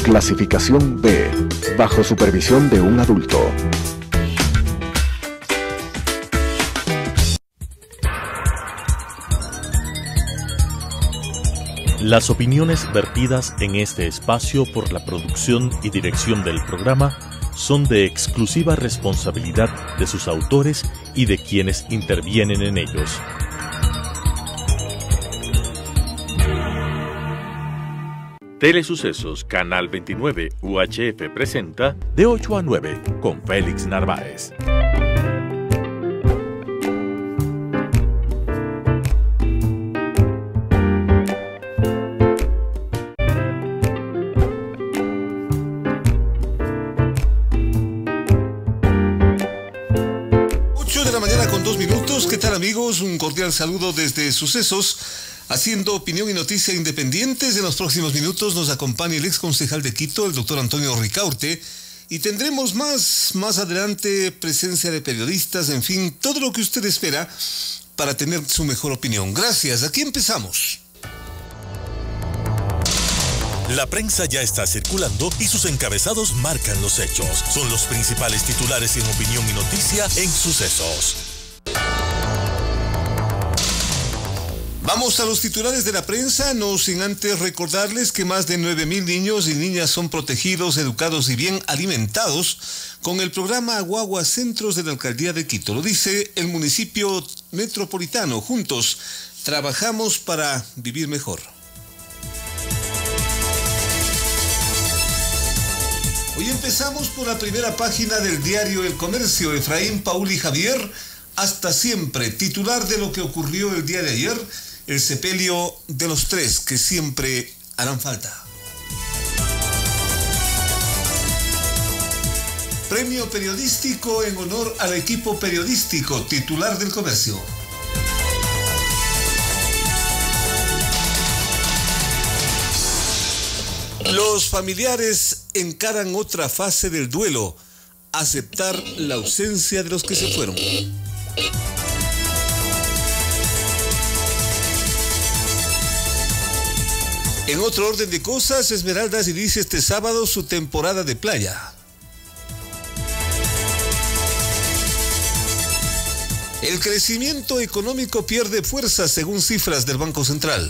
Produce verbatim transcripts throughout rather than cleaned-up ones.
Clasificación B, bajo supervisión de un adulto. Las opiniones vertidas en este espacio por la producción y dirección del programa son de exclusiva responsabilidad de sus autores y de quienes intervienen en ellos. Telesucesos Canal veintinueve U H F presenta De ocho a nueve con Félix Narváez. ocho de la mañana con dos minutos. ¿Qué tal, amigos? Un cordial saludo desde Sucesos, haciendo opinión y noticia independientes. En los próximos minutos nos acompaña el ex concejal de Quito, el doctor Antonio Ricaurte, y tendremos más, más adelante presencia de periodistas, en fin, todo lo que usted espera para tener su mejor opinión. Gracias. Aquí empezamos. La prensa ya está circulando y sus encabezados marcan los hechos. Son los principales titulares en opinión y noticia en Sucesos. Vamos a los titulares de la prensa, no sin antes recordarles que más de nueve mil niños y niñas son protegidos, educados y bien alimentados con el programa Guagua Centros de la Alcaldía de Quito. Lo dice el municipio metropolitano. Juntos trabajamos para vivir mejor. Hoy empezamos por la primera página del diario El Comercio. Efraín, Paul y Javier, hasta siempre. Titular de lo que ocurrió el día de ayer, el sepelio de los tres que siempre harán falta. Premio periodístico en honor al equipo periodístico, titular del Comercio. Los familiares encaran otra fase del duelo, aceptar la ausencia de los que se fueron. En otro orden de cosas, Esmeraldas inicia este sábado su temporada de playa. El crecimiento económico pierde fuerza según cifras del Banco Central.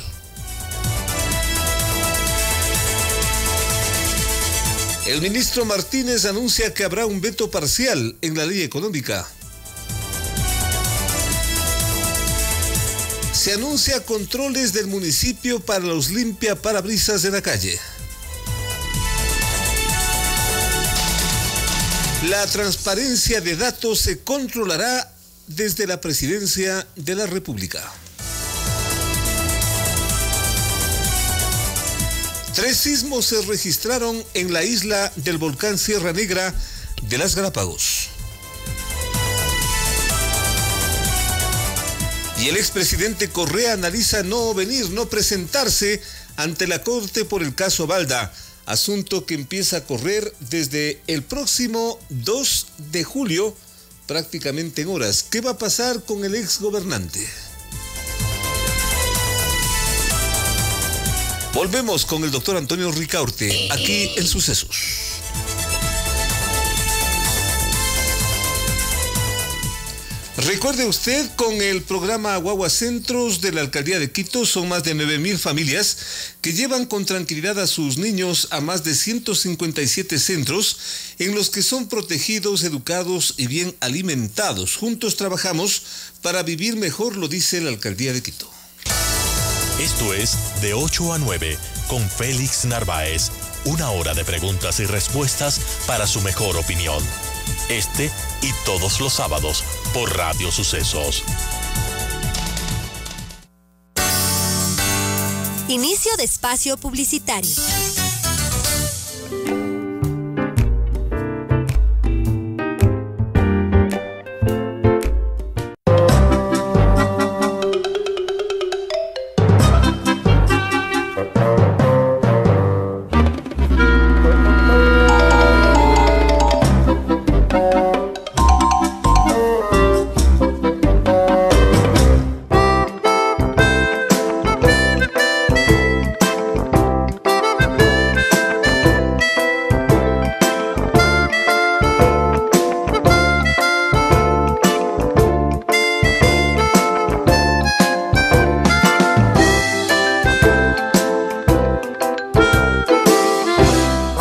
El ministro Martínez anuncia que habrá un veto parcial en la ley económica. Se anuncia controles del municipio para los limpiaparabrisas de la calle. La transparencia de datos se controlará desde la Presidencia de la República. Tres sismos se registraron en la isla del volcán Sierra Negra de las Galápagos. Y el expresidente Correa analiza no venir, no presentarse ante la Corte por el caso Balda, asunto que empieza a correr desde el próximo dos de julio, prácticamente en horas. ¿Qué va a pasar con el exgobernante? Volvemos con el doctor Antonio Ricaurte, aquí en Sucesos. Recuerde usted, con el programa Guagua Centros de la Alcaldía de Quito, son más de nueve mil familias que llevan con tranquilidad a sus niños a más de ciento cincuenta y siete centros en los que son protegidos, educados y bien alimentados. Juntos trabajamos para vivir mejor, lo dice la Alcaldía de Quito. Esto es De ocho a nueve con Félix Narváez. Una hora de preguntas y respuestas para su mejor opinión. Este y todos los sábados por Radio Sucesos. Inicio de espacio publicitario.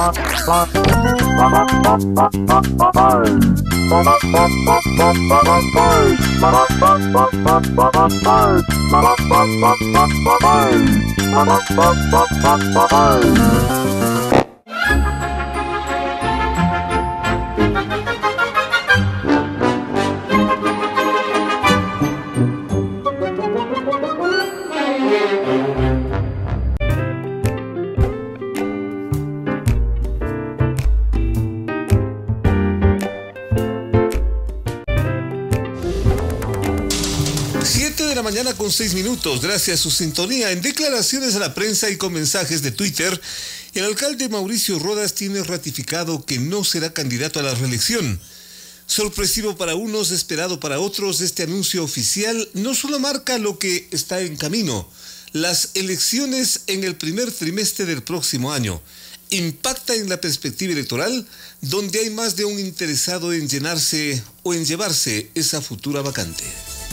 Mañana con seis minutos, gracias a su sintonía. En declaraciones a la prensa y con mensajes de Twitter, el alcalde Mauricio Rodas tiene ratificado que no será candidato a la reelección. Sorpresivo para unos, esperado para otros, este anuncio oficial no solo marca lo que está en camino, las elecciones en el primer trimestre del próximo año, impacta en la perspectiva electoral, donde hay más de un interesado en llenarse o en llevarse esa futura vacante.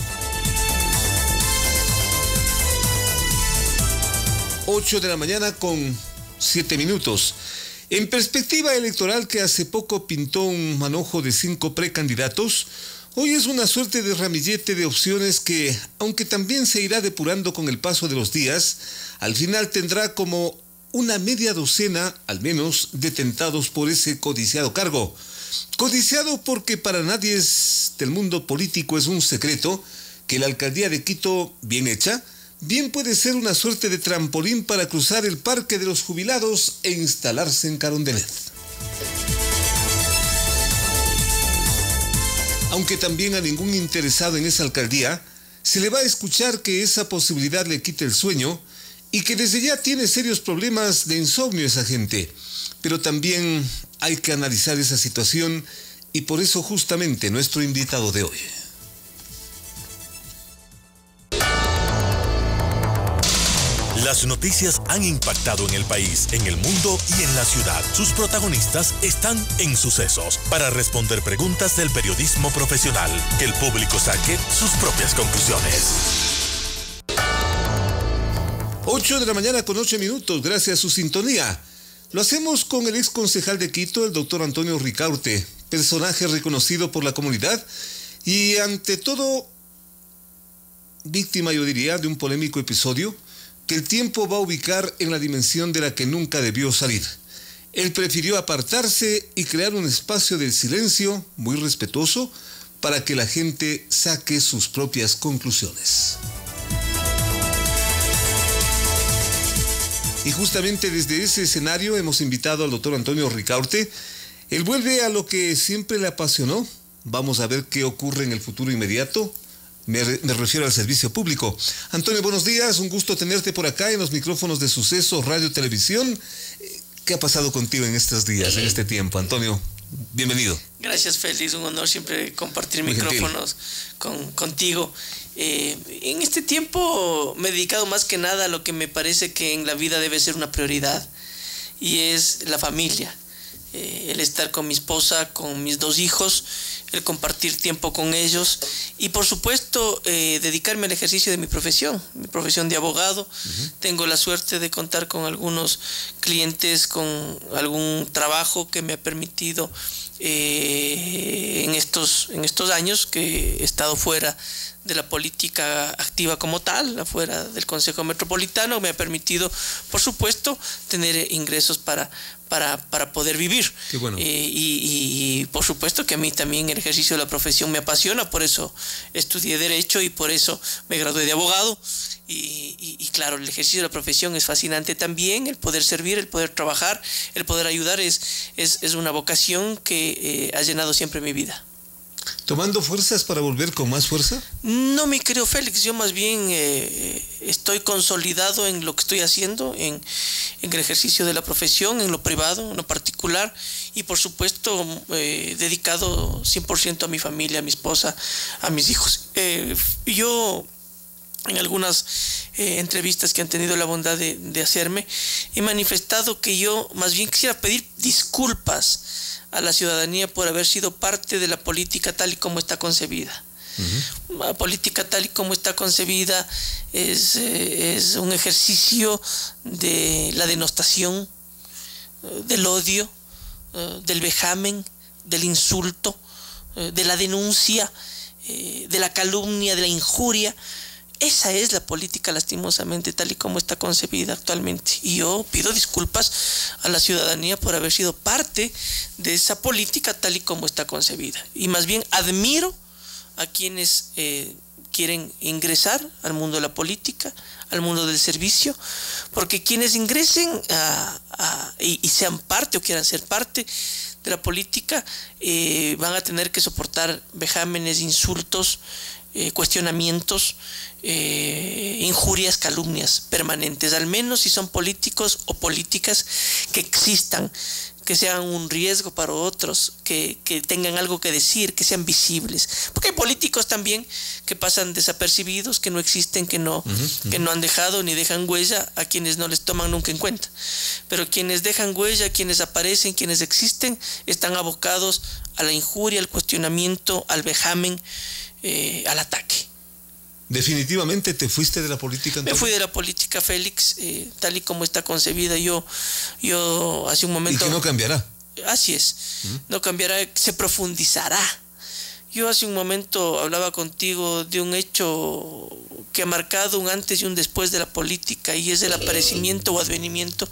ocho de la mañana con siete minutos. En perspectiva electoral que hace poco pintó un manojo de cinco precandidatos, hoy es una suerte de ramillete de opciones que, aunque también se irá depurando con el paso de los días, al final tendrá como una media docena, al menos, de tentados por ese codiciado cargo. Codiciado porque para nadie es, del mundo político es un secreto que la alcaldía de Quito, bien hecha, bien puede ser una suerte de trampolín para cruzar el Parque de los Jubilados e instalarse en Carondelet. Aunque también a ningún interesado en esa alcaldía se le va a escuchar que esa posibilidad le quite el sueño y que desde ya tiene serios problemas de insomnio esa gente. Pero también hay que analizar esa situación y por eso justamente nuestro invitado de hoy. Las noticias han impactado en el país, en el mundo y en la ciudad. Sus protagonistas están en Sucesos para responder preguntas del periodismo profesional. Que el público saque sus propias conclusiones. ocho de la mañana con ocho minutos, gracias a su sintonía. Lo hacemos con el ex concejal de Quito, el doctor Antonio Ricaurte, personaje reconocido por la comunidad y ante todo víctima, yo diría, de un polémico episodio que el tiempo va a ubicar en la dimensión de la que nunca debió salir. Él prefirió apartarse y crear un espacio del silencio muy respetuoso para que la gente saque sus propias conclusiones. Y justamente desde ese escenario hemos invitado al doctor Antonio Ricaurte. Él vuelve a lo que siempre le apasionó. Vamos a ver qué ocurre en el futuro inmediato. Me, me refiero al servicio público. Antonio, buenos días, un gusto tenerte por acá en los micrófonos de Sucesos, Radio, Televisión. ¿Qué ha pasado contigo en estos días, en este tiempo? Antonio, bienvenido. Gracias, Félix, un honor siempre compartir Muy micrófonos con, contigo. Eh, en este tiempo me he dedicado más que nada a lo que me parece que en la vida debe ser una prioridad, y es la familia. Eh, el estar con mi esposa, con mis dos hijos, el compartir tiempo con ellos y por supuesto eh, dedicarme al ejercicio de mi profesión, mi profesión de abogado. Uh-huh. Tengo la suerte de contar con algunos clientes, con algún trabajo que me ha permitido eh, en estos, en estos años que he estado fuera de la política activa como tal, afuera del Consejo Metropolitano, me ha permitido, por supuesto, tener ingresos para, para, para poder vivir. Qué bueno. Eh, y, y por supuesto que a mí también el ejercicio de la profesión me apasiona, por eso estudié Derecho y por eso me gradué de abogado. Y, y, y claro, el ejercicio de la profesión es fascinante también, el poder servir, el poder trabajar, el poder ayudar es, es, es una vocación que eh, ha llenado siempre mi vida. ¿Tomando fuerzas para volver con más fuerza? No, mi querido Félix, yo más bien eh, estoy consolidado en lo que estoy haciendo, en, en el ejercicio de la profesión, en lo privado, en lo particular, y por supuesto eh, dedicado cien por ciento a mi familia, a mi esposa, a mis hijos. Eh, yo, en algunas eh, entrevistas que han tenido la bondad de, de hacerme, he manifestado que yo más bien quisiera pedir disculpas a la ciudadanía por haber sido parte de la política tal y como está concebida. Uh-huh. La política tal y como está concebida es, eh, es un ejercicio de la denostación, eh, del odio, eh, del vejamen, del insulto, eh, de la denuncia, eh, de la calumnia, de la injuria. Esa es la política, lastimosamente, tal y como está concebida actualmente. Y yo pido disculpas a la ciudadanía por haber sido parte de esa política tal y como está concebida. Y más bien admiro a quienes eh, quieren ingresar al mundo de la política, al mundo del servicio, porque quienes ingresen a, a, y, y sean parte o quieran ser parte de la política eh, van a tener que soportar vejámenes, insultos, eh, cuestionamientos, eh, injurias, calumnias permanentes, al menos si son políticos o políticas que existan, que sean un riesgo para otros, que, que tengan algo que decir, que sean visibles. Porque hay políticos también que pasan desapercibidos, que no existen, que no, uh-huh, uh-huh. que no han dejado ni dejan huella, a quienes no les toman nunca en cuenta. Pero quienes dejan huella, quienes aparecen, quienes existen, están abocados a la injuria, al cuestionamiento, al vejamen, eh, al ataque. ¿Definitivamente te fuiste de la política, Antonio? Me fui de la política, Félix, eh, tal y como está concebida. Yo, yo hace un momento... ¿Y que no cambiará? Así es, ¿Mm? No cambiará, se profundizará. Yo hace un momento hablaba contigo de un hecho que ha marcado un antes y un después de la política, y es el aparecimiento o advenimiento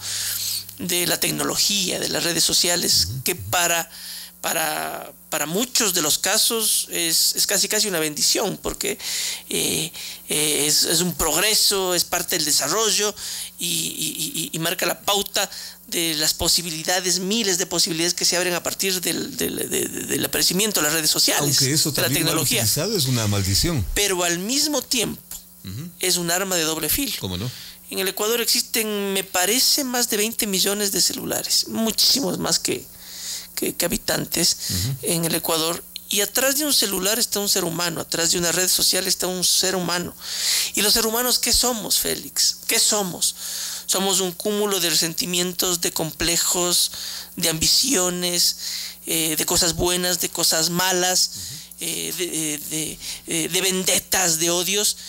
de la tecnología, de las redes sociales, ¿Mm? que para... Para, para muchos de los casos es, es casi casi una bendición, porque eh, eh, es, es un progreso, es parte del desarrollo y, y, y marca la pauta de las posibilidades, miles de posibilidades que se abren a partir del, del, del, del aparecimiento de las redes sociales, aunque eso de la también tecnología. Utilizado es una maldición. Pero al mismo tiempo uh-huh. es un arma de doble filo. ¿Cómo no? En el Ecuador existen, me parece, más de veinte millones de celulares, muchísimos más que Que, que habitantes uh-huh. en el Ecuador, y atrás de un celular está un ser humano, atrás de una red social está un ser humano. Y los seres humanos, ¿qué somos, Félix? ¿Qué somos? Somos un cúmulo de resentimientos, de complejos, de ambiciones, eh, de cosas buenas, de cosas malas, uh-huh. eh, de, de, de, de vendetas, de odios.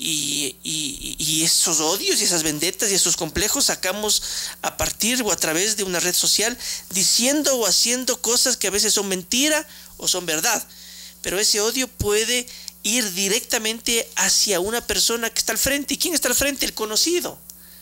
Y, y, y esos odios y esas vendetas y esos complejos sacamos a partir o a través de una red social, diciendo o haciendo cosas que a veces son mentira o son verdad, pero ese odio puede ir directamente hacia una persona que está al frente. ¿Y quién está al frente? El conocido,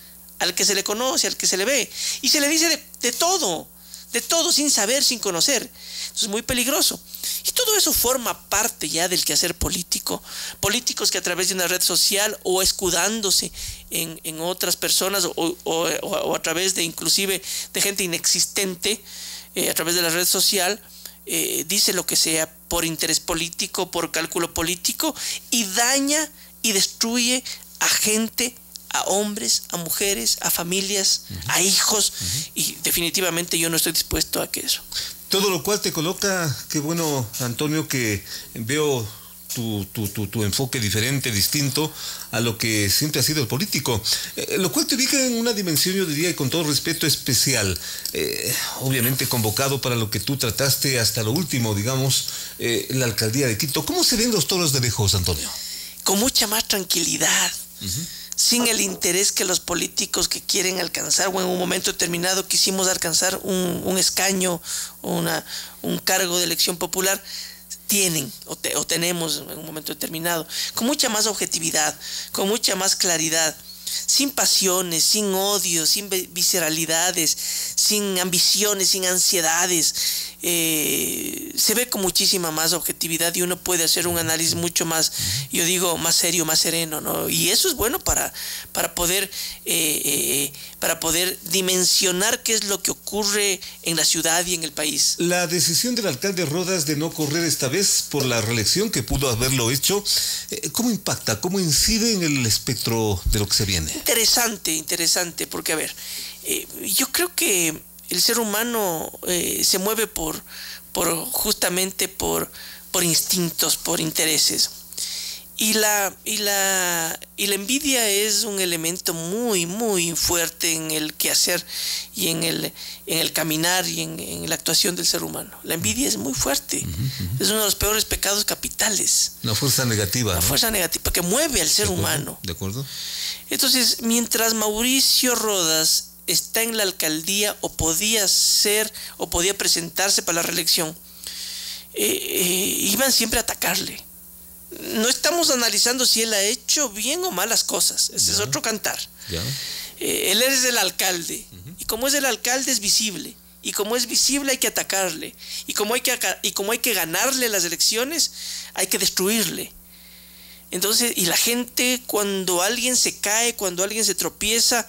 al que se le conoce, al que se le ve, y se le dice de, de todo, de todo, sin saber, sin conocer. Eso es muy peligroso. Y todo eso forma parte ya del quehacer político. Políticos que a través de una red social o escudándose en, en otras personas o, o, o, o a través de inclusive de gente inexistente, eh, a través de la red social, eh, dice lo que sea por interés político, por cálculo político, y daña y destruye a gente, a hombres, a mujeres, a familias, uh-huh. a hijos, uh-huh. y definitivamente yo no estoy dispuesto a que eso. Todo lo cual te coloca, qué bueno, Antonio, que veo tu, tu, tu, tu enfoque diferente, distinto a lo que siempre ha sido el político, eh, lo cual te ubica en una dimensión, yo diría, y con todo respeto, especial, eh, obviamente convocado para lo que tú trataste hasta lo último, digamos, eh, la alcaldía de Quito. ¿Cómo se ven los toros de lejos, Antonio? Con mucha más tranquilidad. Uh-huh. Sin el interés que los políticos que quieren alcanzar o en un momento determinado quisimos alcanzar un, un escaño, una, un cargo de elección popular, tienen o, te, o tenemos en un momento determinado, con mucha más objetividad, con mucha más claridad, sin pasiones, sin odios, sin visceralidades, sin ambiciones, sin ansiedades. Eh, se ve con muchísima más objetividad y uno puede hacer un análisis mucho más, yo digo, más serio, más sereno, ¿no? Y eso es bueno para, para poder eh, eh, para poder dimensionar qué es lo que ocurre en la ciudad y en el país. La decisión del alcalde Rodas de no correr esta vez por la reelección, que pudo haberlo hecho, ¿cómo impacta? ¿Cómo incide en el espectro de lo que se viene? Interesante, interesante, porque a ver, eh, yo creo que el ser humano eh, se mueve por, por justamente por, por instintos, por intereses. Y la, y, la, y la envidia es un elemento muy, muy fuerte en el quehacer y en el, en el caminar y en, en la actuación del ser humano. La envidia es muy fuerte. Uh-huh, uh-huh. Es uno de los peores pecados capitales. Una fuerza negativa. Una ¿no? fuerza negativa que mueve al ser ¿De acuerdo? humano. ¿De acuerdo? Entonces, mientras Mauricio Rodas está en la alcaldía o podía ser o podía presentarse para la reelección, eh, eh, iban siempre a atacarle. No estamos analizando si él ha hecho bien o malas cosas, ese ya. es otro cantar. Eh, él es el alcalde, uh-huh. y como es el alcalde es visible, y como es visible hay que atacarle, y como hay que, y como hay que ganarle las elecciones, hay que destruirle. Entonces, y la gente, cuando alguien se cae, cuando alguien se tropieza,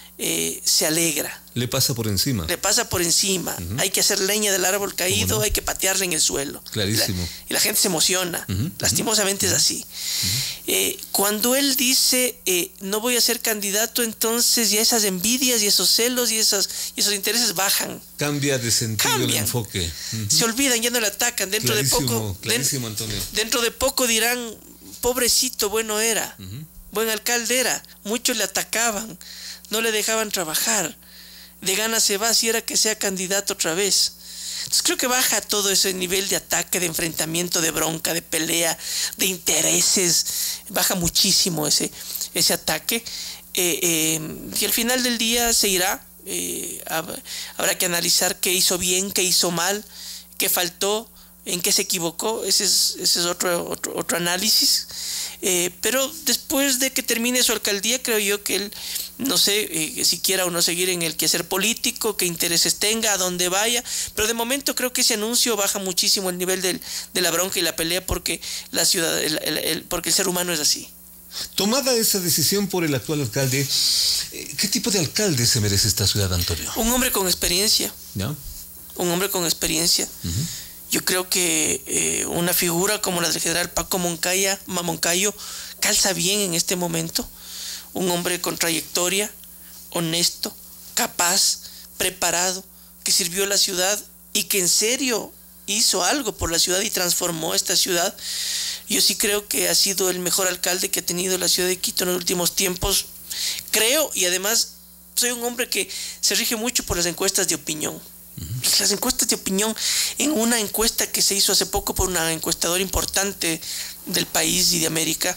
eh, se alegra. Le pasa por encima. Le pasa por encima. Uh-huh. Hay que hacer leña del árbol caído, no? Hay que patearle en el suelo. Clarísimo. Y la, y la gente se emociona. Uh-huh. Lastimosamente uh-huh. es así. Uh-huh. Eh, cuando él dice, eh, no voy a ser candidato, entonces ya esas envidias y esos celos y, esas, y esos intereses bajan. Cambia de sentido Cambian. el enfoque. Uh-huh. Se olvidan, ya no le atacan. Dentro clarísimo, de poco, clarísimo, Antonio. Dentro de poco dirán, pobrecito, bueno era. Uh-huh. Buen alcalde era. Muchos le atacaban. No le dejaban trabajar. De gana se va si era que sea candidato otra vez. Entonces creo que baja todo ese nivel de ataque, de enfrentamiento, de bronca, de pelea, de intereses. Baja muchísimo ese, ese ataque. Eh, eh, y al final del día se irá. Eh, habrá que analizar qué hizo bien, qué hizo mal, qué faltó, en qué se equivocó. Ese es, ese es otro, otro, otro análisis. Eh, pero después de que termine su alcaldía, creo yo que él, no sé eh, si quiera o no seguir en el quehacer político, qué intereses tenga, a dónde vaya, pero de momento creo que ese anuncio baja muchísimo el nivel del, de la bronca y la pelea, porque la ciudad, el, el, el, porque el ser humano es así. Tomada esa decisión por el actual alcalde, ¿qué tipo de alcalde se merece esta ciudad, Antonio? Un hombre con experiencia. ¿Ya? Un hombre con experiencia. Uh-huh. Yo creo que eh, una figura como la del general Paco Moncayo, Moncayo calza bien en este momento. Un hombre con trayectoria, honesto, capaz, preparado, que sirvió a la ciudad y que en serio hizo algo por la ciudad y transformó esta ciudad. Yo sí creo que ha sido el mejor alcalde que ha tenido la ciudad de Quito en los últimos tiempos. Creo, y además soy un hombre que se rige mucho por las encuestas de opinión. Uh-huh. Las encuestas de opinión, en una encuesta que se hizo hace poco por una encuestadora importante del país y de América,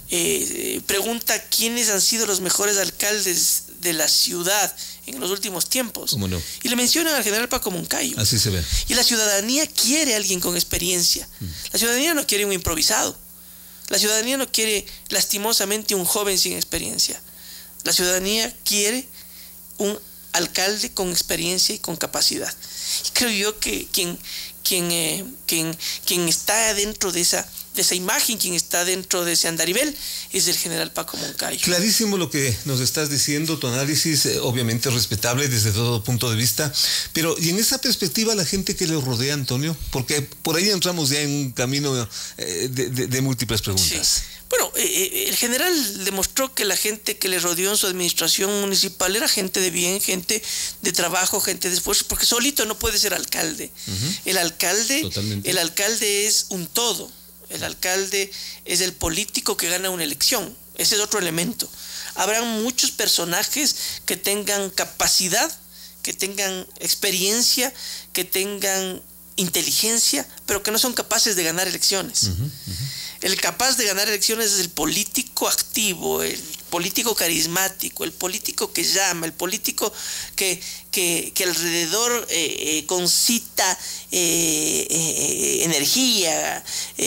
eh, pregunta quiénes han sido los mejores alcaldes de la ciudad en los últimos tiempos. ¿Cómo no? Y le mencionan al general Paco Moncayo. Así se ve. Y la ciudadanía quiere a alguien con experiencia. Uh-huh. La ciudadanía no quiere un improvisado. La ciudadanía no quiere lastimosamente un joven sin experiencia. La ciudadanía quiere un alcalde con experiencia y con capacidad. Y creo yo que quien, quien, eh, quien, quien está dentro de esa, de esa imagen, quien está dentro de ese andarivel, es el general Paco Moncayo. Clarísimo lo que nos estás diciendo, tu análisis, eh, obviamente respetable desde todo punto de vista, pero y en esa perspectiva la gente que le rodea, Antonio, porque por ahí entramos ya en un camino eh, de, de, de múltiples preguntas. Sí. Bueno, eh, el general demostró que la gente que le rodeó en su administración municipal era gente de bien, gente de trabajo, gente de esfuerzo, porque solito no puede ser alcalde. Uh-huh. El alcalde, Totalmente. el alcalde es un todo. El alcalde es el político que gana una elección. Ese es otro elemento. Habrán muchos personajes que tengan capacidad, que tengan experiencia, que tengan inteligencia, pero que no son capaces de ganar elecciones. Uh-huh, uh-huh. El capaz de ganar elecciones es el político activo, el político carismático, el político que llama, el político que, que, que alrededor eh, eh, concita eh, eh, energía,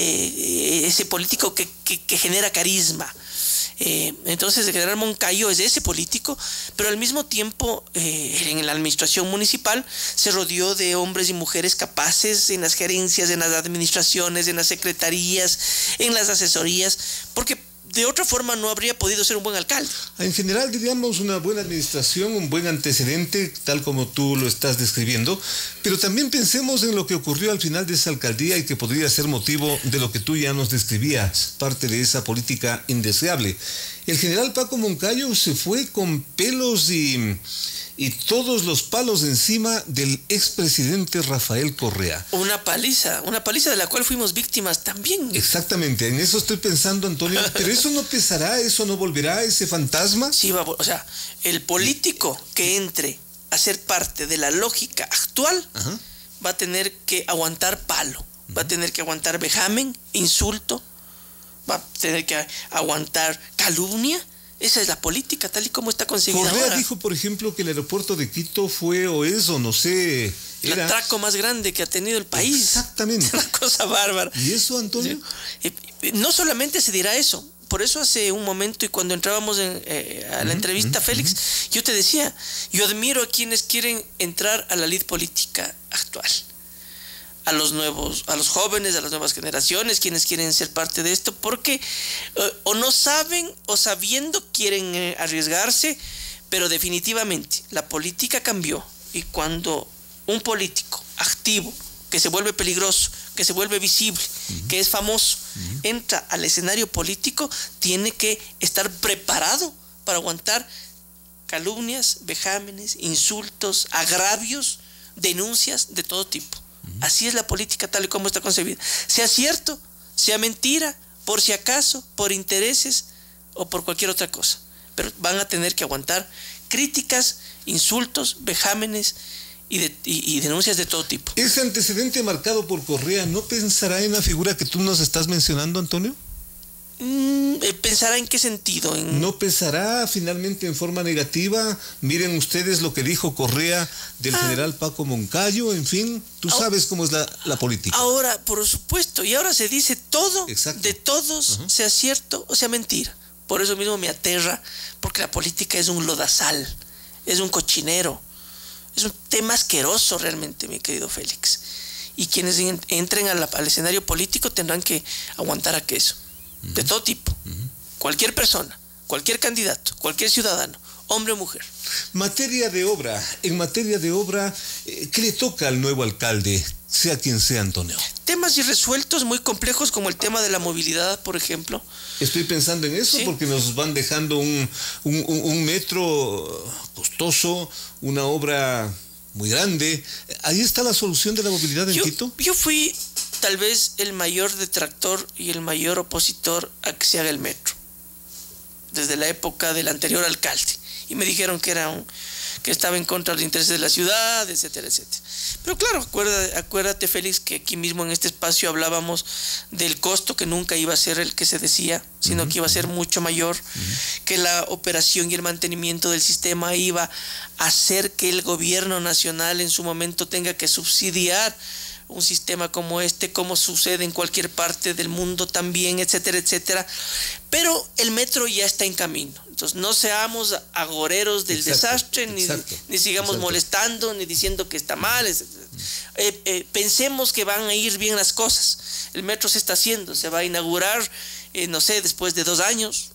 eh, ese político que, que, que genera carisma. Eh, entonces el general Moncayo es ese político, pero al mismo tiempo eh, en la administración municipal se rodeó de hombres y mujeres capaces en las gerencias, en las administraciones, en las secretarías, en las asesorías, porque de otra forma no habría podido ser un buen alcalde. En general, diríamos, una buena administración, un buen antecedente, tal como tú lo estás describiendo, pero también pensemos en lo que ocurrió al final de esa alcaldía y que podría ser motivo de lo que tú ya nos describías, parte de esa política indeseable. El general Paco Moncayo se fue con pelos y... y todos los palos encima del expresidente Rafael Correa. Una paliza, una paliza de la cual fuimos víctimas también. Exactamente, en eso estoy pensando, Antonio, pero eso no pesará, eso no volverá, ese fantasma. Sí, va, o sea, el político que entre a ser parte de la lógica actual, ajá, va a tener que aguantar palo, va a tener que aguantar vejamen, insulto, va a tener que aguantar calumnia, Esa es la política, tal y como está concebida Correa ahora. dijo, por ejemplo, que el aeropuerto de Quito fue o es o no sé... El era... atraco más grande que ha tenido el país. Exactamente. Una cosa bárbara. ¿Y eso, Antonio? Sí. No solamente se dirá eso. Por eso hace un momento y cuando entrábamos en, eh, a la uh-huh, entrevista, uh-huh, Félix, uh-huh. yo te decía, yo admiro a quienes quieren entrar a la lid política actual. A los nuevos, a los jóvenes, a las nuevas generaciones, quienes quieren ser parte de esto, porque eh, o no saben o sabiendo quieren eh, arriesgarse, pero definitivamente la política cambió y cuando un político activo, que se vuelve peligroso, que se vuelve visible, uh-huh. que es famoso, uh-huh. entra al escenario político, tiene que estar preparado para aguantar calumnias, vejámenes, insultos, agravios, denuncias de todo tipo. Uh-huh. Así es la política tal y como está concebida. Sea cierto, sea mentira, por si acaso, por intereses o por cualquier otra cosa. Pero van a tener que aguantar críticas, insultos, vejámenes, Y, de, y, y denuncias de todo tipo. ¿Ese antecedente marcado por Correa no pensará en la figura que tú nos estás mencionando, Antonio? Mm, ¿Pensará en qué sentido? En... ¿No pensará finalmente en forma negativa? Miren ustedes lo que dijo Correa del ah. general Paco Moncayo, en fin, tú ahora, sabes cómo es la, la política. Ahora, por supuesto, y ahora se dice todo Exacto. de todos, uh-huh. sea cierto o sea mentira. Por eso mismo me aterra, porque la política es un lodazal, es un cochinero. Es un tema asqueroso realmente, mi querido Félix. Y quienes entren a la, al escenario político tendrán que aguantar a queso. Uh-huh. De todo tipo. Uh-huh. Cualquier persona, cualquier candidato, cualquier ciudadano, hombre o mujer. Materia de obra. En materia de obra, ¿qué le toca al nuevo alcalde, sea quien sea, Antonio? Temas irresueltos muy complejos como el tema de la movilidad, por ejemplo. Estoy pensando en eso, ¿sí? Porque nos van dejando un, un, un metro costoso, una obra muy grande. Ahí está la solución de la movilidad en yo, Quito. Yo fui tal vez el mayor detractor y el mayor opositor a que se haga el metro, desde la época del anterior alcalde. Y me dijeron que era un, que estaba en contra de los intereses de la ciudad, etcétera, etcétera. Pero claro, acuérdate, acuérdate, Félix, que aquí mismo en este espacio hablábamos del costo que nunca iba a ser el que se decía, sino uh-huh. que iba a ser mucho mayor, uh-huh. que la operación y el mantenimiento del sistema iba a hacer que el gobierno nacional en su momento tenga que subsidiar un sistema como este, como sucede en cualquier parte del mundo también, etcétera, etcétera. Pero el metro ya está en camino. Entonces no seamos agoreros del exacto, desastre, ni, exacto, ni sigamos exacto. molestando, ni diciendo que está mal. Eh, eh, pensemos que van a ir bien las cosas. El metro se está haciendo, se va a inaugurar, eh, no sé, después de dos años,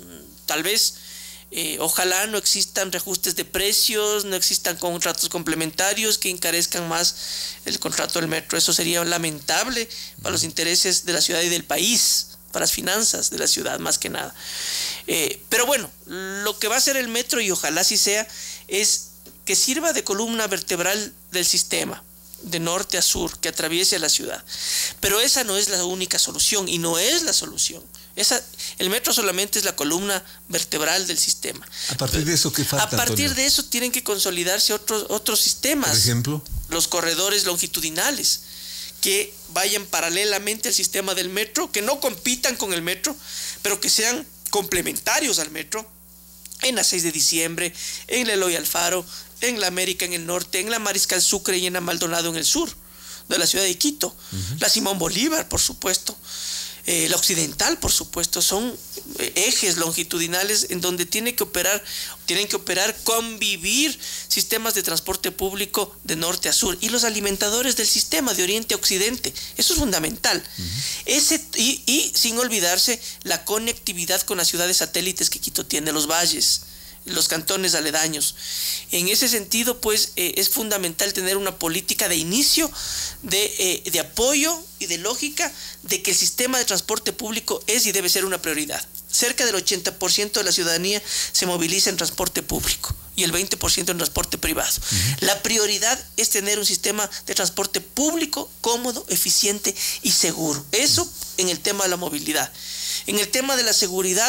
tal vez. Eh, ojalá no existan reajustes de precios, no existan contratos complementarios que encarezcan más el contrato del metro. Eso sería lamentable para los intereses de la ciudad y del país, para las finanzas de la ciudad más que nada. Eh, pero bueno, lo que va a hacer el metro, y ojalá así sea, es que sirva de columna vertebral del sistema, de norte a sur, que atraviese la ciudad. Pero esa no es la única solución, y no es la solución. Esa, el metro solamente es la columna vertebral del sistema. ¿A partir de eso qué falta, A partir Antonio? de eso tienen que consolidarse otros, otros sistemas. ¿Por ejemplo? Los corredores longitudinales, que vayan paralelamente al sistema del metro, que no compitan con el metro, pero que sean complementarios al metro, en la seis de diciembre, en la Eloy Alfaro, en la América en el norte, en la Mariscal Sucre y en la Maldonado en el sur de la ciudad de Quito, uh-huh. la Simón Bolívar, por supuesto, eh, la Occidental, por supuesto, son eh, ejes longitudinales en donde tiene que operar, tienen que operar, convivir sistemas de transporte público de norte a sur y los alimentadores del sistema de oriente a occidente. Eso es fundamental. Uh-huh. Ese, y, y sin olvidarse la conectividad con las ciudades satélites que Quito tiene, los valles, los cantones aledaños. En ese sentido, pues, eh, es fundamental tener una política de inicio, de, eh, de apoyo y de lógica de que el sistema de transporte público es y debe ser una prioridad. Cerca del ochenta por ciento de la ciudadanía se moviliza en transporte público y el veinte por ciento en transporte privado. Uh-huh. La prioridad es tener un sistema de transporte público cómodo, eficiente y seguro. Eso en el tema de la movilidad. En el tema de la seguridad,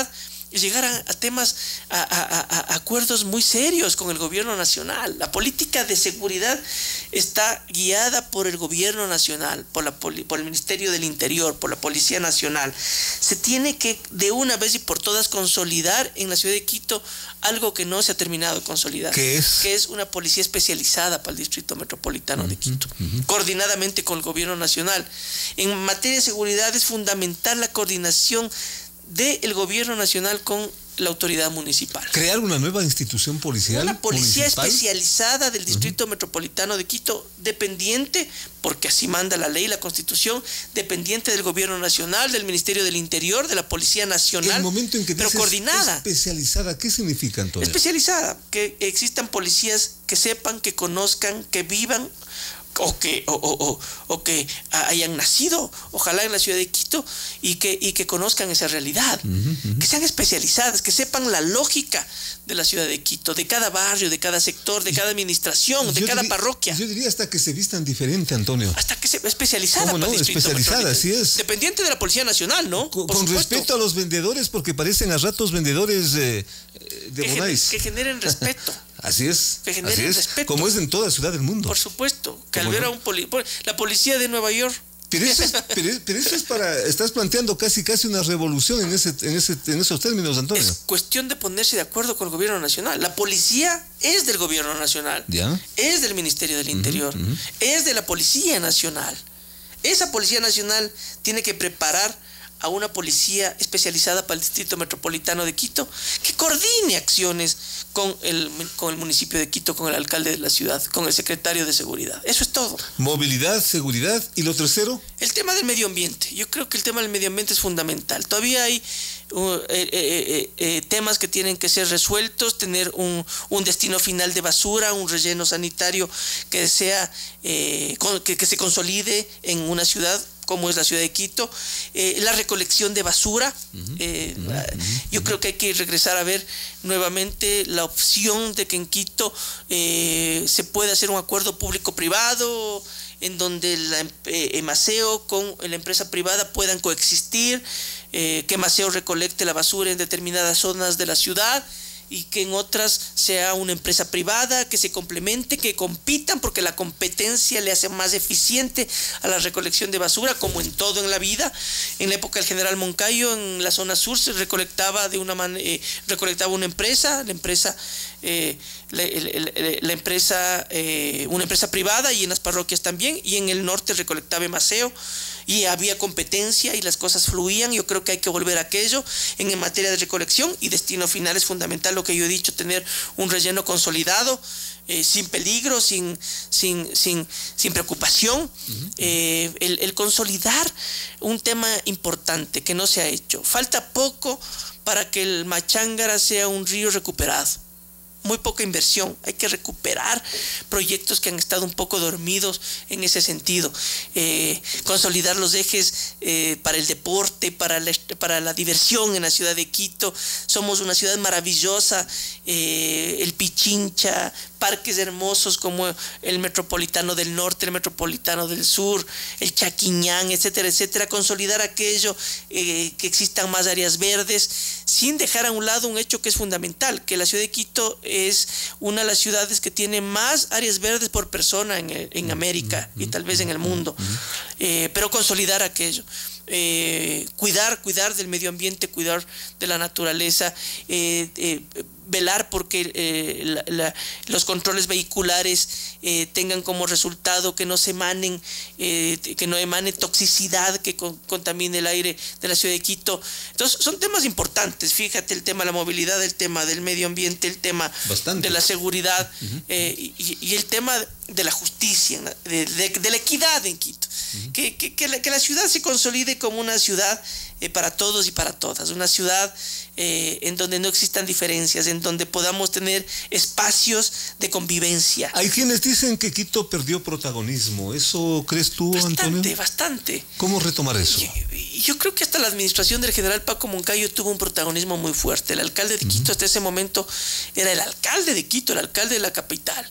llegar a, a temas, a, a, a acuerdos muy serios con el gobierno nacional. La política de seguridad está guiada por el gobierno nacional, por, la, por el Ministerio del Interior, por la Policía Nacional. Se tiene que de una vez y por todas consolidar en la ciudad de Quito algo que no se ha terminado de consolidar. ¿Qué es? Que es una policía especializada para el Distrito Metropolitano de Quito, uh-huh. coordinadamente con el gobierno nacional. En materia de seguridad es fundamental la coordinación del gobierno nacional con la autoridad municipal. Crear una nueva institución policial. Una policía municipal? especializada del Distrito uh-huh. Metropolitano de Quito, dependiente, porque así manda la ley, la Constitución, dependiente del gobierno nacional, del Ministerio del Interior, de la Policía Nacional, el momento en que pero coordinada. Especializada, ¿qué significa, Antonio? Especializada, que existan policías que sepan, que conozcan, que vivan, o que, o, o, o, o que hayan nacido, ojalá en la ciudad de Quito, y que, y que conozcan esa realidad, uh-huh, uh-huh. que sean especializadas, que sepan la lógica de la ciudad de Quito, de cada barrio, de cada sector, de cada administración, yo de cada diría, parroquia. Yo diría hasta que se vistan diferente, Antonio. Hasta que se especializada. ¿Cómo no? Para especializada, así es. Dependiente de la Policía Nacional, ¿no? Con, con respecto a los vendedores, porque parecen a ratos vendedores eh, de que, Bonais. Gener, que generen respeto. Así es, que generen así es, respeto. Como es en toda ciudad del mundo. Por supuesto, que al ver a un poli la policía de Nueva York. Pero eso, es, pero, pero eso es para, estás planteando casi casi una revolución en ese, en ese, en esos términos, Antonio. Es cuestión de ponerse de acuerdo con el gobierno nacional. La policía es del gobierno nacional, ¿ya? Es del Ministerio del Interior, uh-huh, uh-huh. es de la Policía Nacional. Esa Policía Nacional tiene que preparar a una policía especializada para el Distrito Metropolitano de Quito, que coordine acciones con el, con el municipio de Quito, con el alcalde de la ciudad, con el secretario de Seguridad. Eso es todo. Movilidad, seguridad, ¿y lo tercero? El tema del medio ambiente. Yo creo que el tema del medio ambiente es fundamental. Todavía hay uh, eh, eh, eh, temas que tienen que ser resueltos, tener un, un destino final de basura, un relleno sanitario que sea eh, que, que se consolide en una ciudad como es la ciudad de Quito, eh, la recolección de basura. Uh-huh, eh, uh-huh, uh-huh. Yo creo que hay que regresar a ver nuevamente la opción de que en Quito eh, se pueda hacer un acuerdo público-privado en donde la, eh, Maceo con la empresa privada puedan coexistir, eh, que Maceo recolecte la basura en determinadas zonas de la ciudad y que en otras sea una empresa privada, que se complemente, que compitan, porque la competencia le hace más eficiente a la recolección de basura, como en todo en la vida. En la época del general Moncayo, en la zona sur se recolectaba de una manera, eh, recolectaba una empresa, la empresa, eh, la, la, la, la empresa, eh, una empresa privada, y en las parroquias también, y en el norte recolectaba Maceo, y había competencia y las cosas fluían. Yo creo que hay que volver a aquello en, en materia de recolección, y destino final es fundamental, lo que yo he dicho, tener un relleno consolidado, eh, sin peligro, sin, sin, sin, sin preocupación. Uh-huh. eh, el, el consolidar un tema importante que no se ha hecho. Falta poco para que el Machángara sea un río recuperado. Muy poca inversión, hay que recuperar proyectos que han estado un poco dormidos en ese sentido, eh, consolidar los ejes eh, para el deporte, para la, para la diversión en la ciudad de Quito. Somos una ciudad maravillosa, eh, el Pichincha, parques hermosos como el Metropolitano del Norte, el Metropolitano del Sur, el Chaquiñán, etcétera, etcétera. Consolidar aquello, eh, que existan más áreas verdes, sin dejar a un lado un hecho que es fundamental, que la ciudad de Quito es una de las ciudades que tiene más áreas verdes por persona en, en América y tal vez en el mundo, eh, pero consolidar aquello. Eh, cuidar, cuidar del medio ambiente, cuidar de la naturaleza, eh, eh, velar porque eh, la, la, los controles vehiculares eh, tengan como resultado que no se emanen, eh, que no emane toxicidad que con, contamine el aire de la ciudad de Quito. Entonces son temas importantes, fíjate, el tema de la movilidad, el tema del medio ambiente, el tema Bastante. de la seguridad, uh-huh. eh, y, y el tema de la justicia, de, de, de la equidad en Quito. Uh-huh. que, que, que, la, que la ciudad se consolide como una ciudad eh, para todos y para todas, una ciudad eh, en donde no existan diferencias, en donde podamos tener espacios de convivencia. Hay quienes dicen que Quito perdió protagonismo. ¿Eso crees tú, bastante, Antonio? Bastante, bastante. ¿Cómo retomar eso? Yo, yo creo que hasta la administración del general Paco Moncayo tuvo un protagonismo muy fuerte. El alcalde de Quito uh-huh. hasta ese momento era el alcalde de Quito, el alcalde de la capital.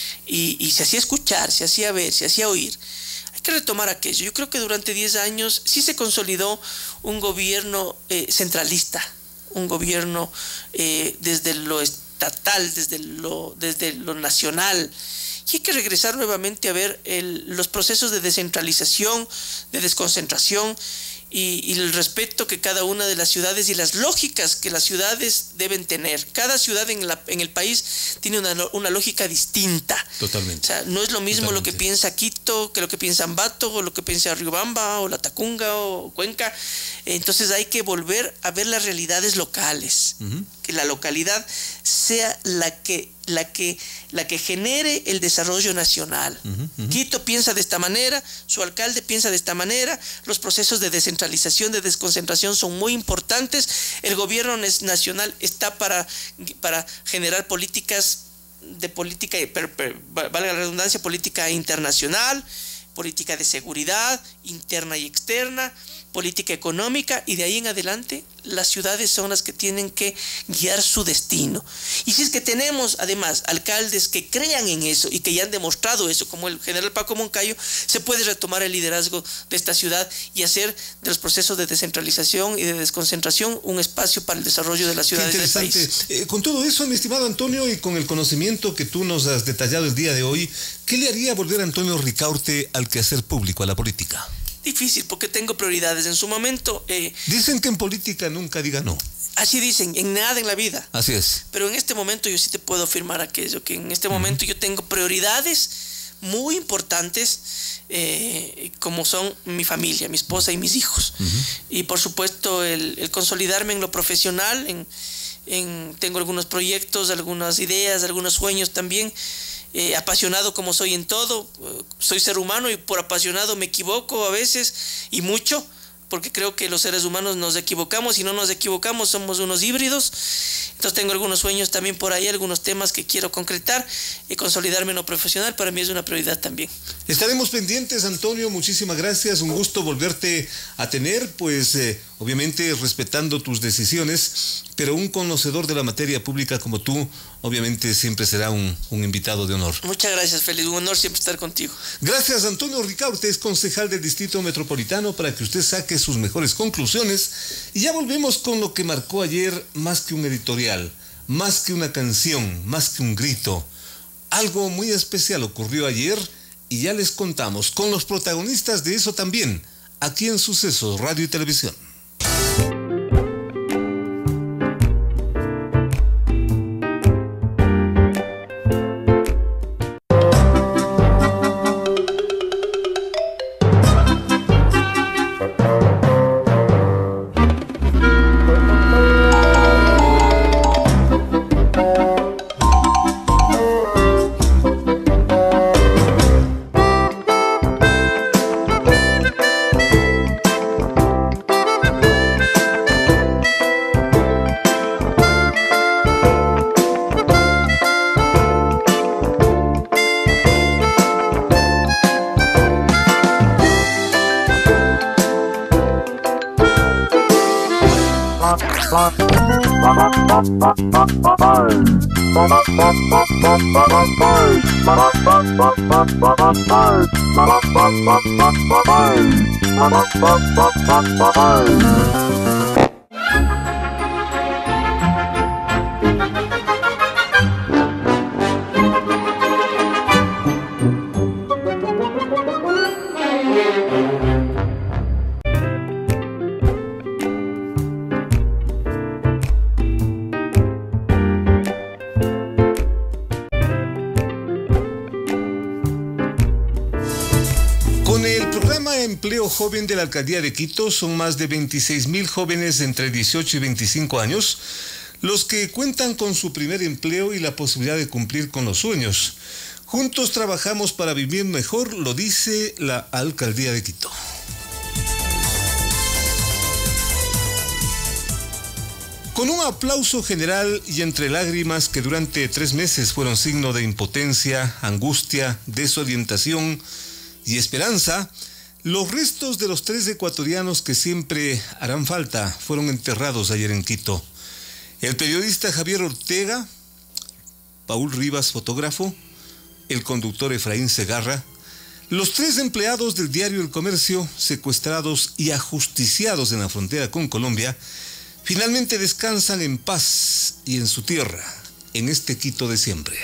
Y, y se hacía escuchar, se hacía ver, se hacía oír. Hay que retomar aquello. Yo creo que durante diez años sí se consolidó un gobierno eh, centralista, un gobierno eh, desde lo estatal, desde lo, desde lo nacional. Y hay que regresar nuevamente a ver el, los procesos de descentralización, de desconcentración y, y el respeto que cada una de las ciudades y las lógicas que las ciudades deben tener. Cada ciudad en, la, en el país tiene una, una lógica distinta. Totalmente. O sea, no es lo mismo Totalmente. lo que piensa Quito que lo que piensa Ambato o lo que piensa Riobamba o La Tacunga o Cuenca. Entonces hay que volver a ver las realidades locales. Uh-huh. Que la localidad sea la que la que la que genere el desarrollo nacional. Uh-huh, uh-huh. Quito piensa de esta manera, su alcalde piensa de esta manera, los procesos de descentralización, de desconcentración son muy importantes. El gobierno nacional está para, para generar políticas de política, per, per, valga la redundancia, política internacional, política de seguridad interna y externa, política económica, y de ahí en adelante las ciudades son las que tienen que guiar su destino. Y si es que tenemos además alcaldes que crean en eso y que ya han demostrado eso, como el general Paco Moncayo, se puede retomar el liderazgo de esta ciudad y hacer de los procesos de descentralización y de desconcentración un espacio para el desarrollo de las ciudades del país. Eh, con todo eso, mi estimado Antonio, y con el conocimiento que tú nos has detallado el día de hoy, ¿qué le haría volver a Antonio Ricaurte al quehacer público, a la política? Difícil, porque tengo prioridades. En su momento... Eh, dicen que en política nunca diga no. Así dicen, en nada en la vida. Así es. Pero en este momento yo sí te puedo afirmar aquello, que en este uh-huh. momento yo tengo prioridades muy importantes, eh, como son mi familia, mi esposa y mis hijos. Uh-huh. Y por supuesto el, el consolidarme en lo profesional, en, en, tengo algunos proyectos, algunas ideas, algunos sueños también. Eh, apasionado como soy en todo, eh, soy ser humano y por apasionado me equivoco a veces y mucho, porque creo que los seres humanos nos equivocamos y no nos equivocamos, somos unos híbridos. Entonces tengo algunos sueños también por ahí, algunos temas que quiero concretar y consolidarme en lo profesional, para mí es una prioridad también. Estaremos pendientes, Antonio, muchísimas gracias, un gusto volverte a tener, pues eh, obviamente respetando tus decisiones, pero un conocedor de la materia pública como tú, obviamente siempre será un, un invitado de honor. Muchas gracias, Félix, un honor siempre estar contigo. Gracias, Antonio Ricaurte, es concejal del Distrito Metropolitano, para que usted saque sus mejores conclusiones. Y ya volvemos con lo que marcó ayer más que un editorial, más que una canción, más que un grito. Algo muy especial ocurrió ayer y ya les contamos con los protagonistas de eso también, aquí en Sucesos Radio y Televisión. Empleo joven de la Alcaldía de Quito son más de veintiséis mil jóvenes entre dieciocho y veinticinco años los que cuentan con su primer empleo y la posibilidad de cumplir con los sueños. Juntos trabajamos para vivir mejor, lo dice la Alcaldía de Quito. Con un aplauso general y entre lágrimas que durante tres meses fueron signo de impotencia, angustia, desorientación y esperanza, los restos de los tres ecuatorianos que siempre harán falta fueron enterrados ayer en Quito. El periodista Javier Ortega, Paul Rivas, fotógrafo, el conductor Efraín Segarra, los tres empleados del diario El Comercio, secuestrados y ajusticiados en la frontera con Colombia, finalmente descansan en paz y en su tierra, en este Quito de siempre.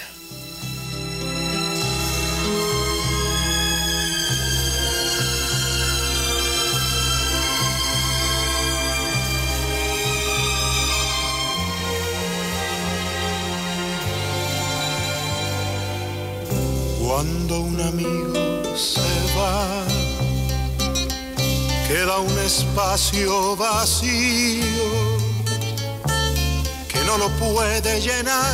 Cuando un amigo se va, queda un espacio vacío que no lo puede llenar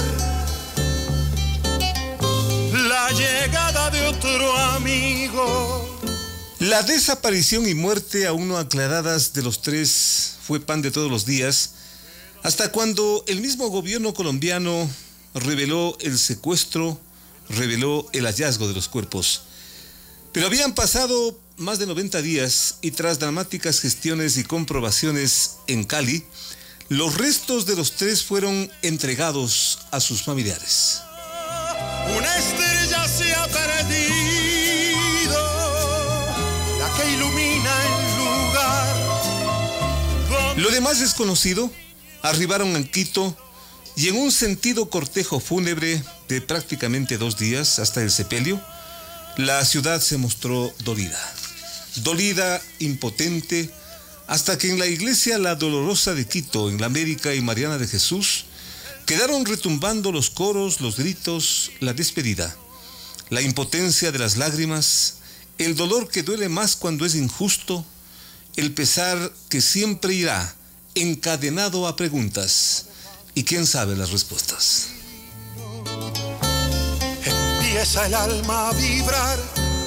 la llegada de otro amigo. La desaparición y muerte aún no aclaradas de los tres fue pan de todos los días, hasta cuando el mismo gobierno colombiano reveló el secuestro, reveló el hallazgo de los cuerpos. Pero habían pasado más de noventa días y tras dramáticas gestiones y comprobaciones en Cali, los restos de los tres fueron entregados a sus familiares. Una estrella se ha perdido, la que ilumina el lugar donde... Lo demás desconocido, arribaron a Quito y en un sentido cortejo fúnebre de prácticamente dos días hasta el sepelio, la ciudad se mostró dolida. Dolida, impotente, hasta que en la iglesia La Dolorosa de Quito, en la América y Mariana de Jesús, quedaron retumbando los coros, los gritos, la despedida, la impotencia de las lágrimas, el dolor que duele más cuando es injusto, el pesar que siempre irá encadenado a preguntas. ¿Y quién sabe las respuestas? Empieza el alma a vibrar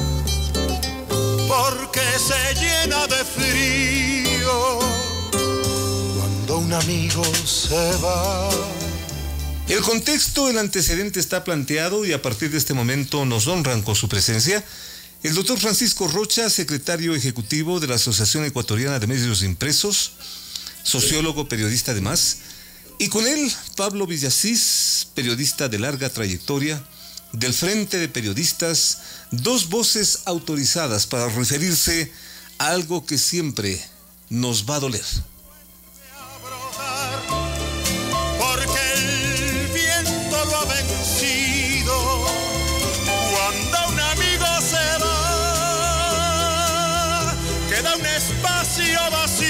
porque se llena de frío cuando un amigo se va. El contexto, el antecedente está planteado y a partir de este momento nos honran con su presencia el doctor Francisco Rocha, secretario ejecutivo de la Asociación Ecuatoriana de Medios Impresos, sociólogo, periodista además, y con él Pablo Villasís, periodista de larga trayectoria, del Frente de Periodistas, dos voces autorizadas para referirse a algo que siempre nos va a doler. Porque el viento lo ha vencido cuando un amigo se va, queda un espacio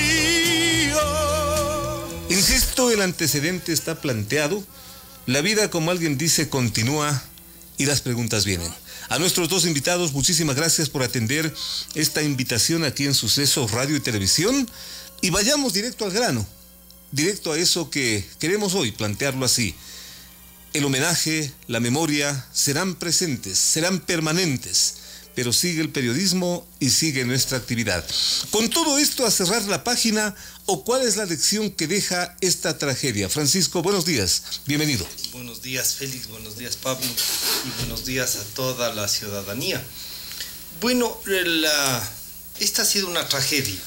vacío. Insisto, el antecedente está planteado, la vida, como alguien dice, continúa y las preguntas vienen. A nuestros dos invitados, muchísimas gracias por atender esta invitación aquí en Sucesos Radio y Televisión, y vayamos directo al grano, directo a eso que queremos hoy plantearlo así. El homenaje, la memoria serán presentes, serán permanentes, pero sigue el periodismo y sigue nuestra actividad. Con todo esto, a cerrar la página, ¿o cuál es la lección que deja esta tragedia? Francisco, buenos días, bienvenido. Buenos días, Félix, buenos días, Pablo, y buenos días a toda la ciudadanía. Bueno, la, esta ha sido una tragedia,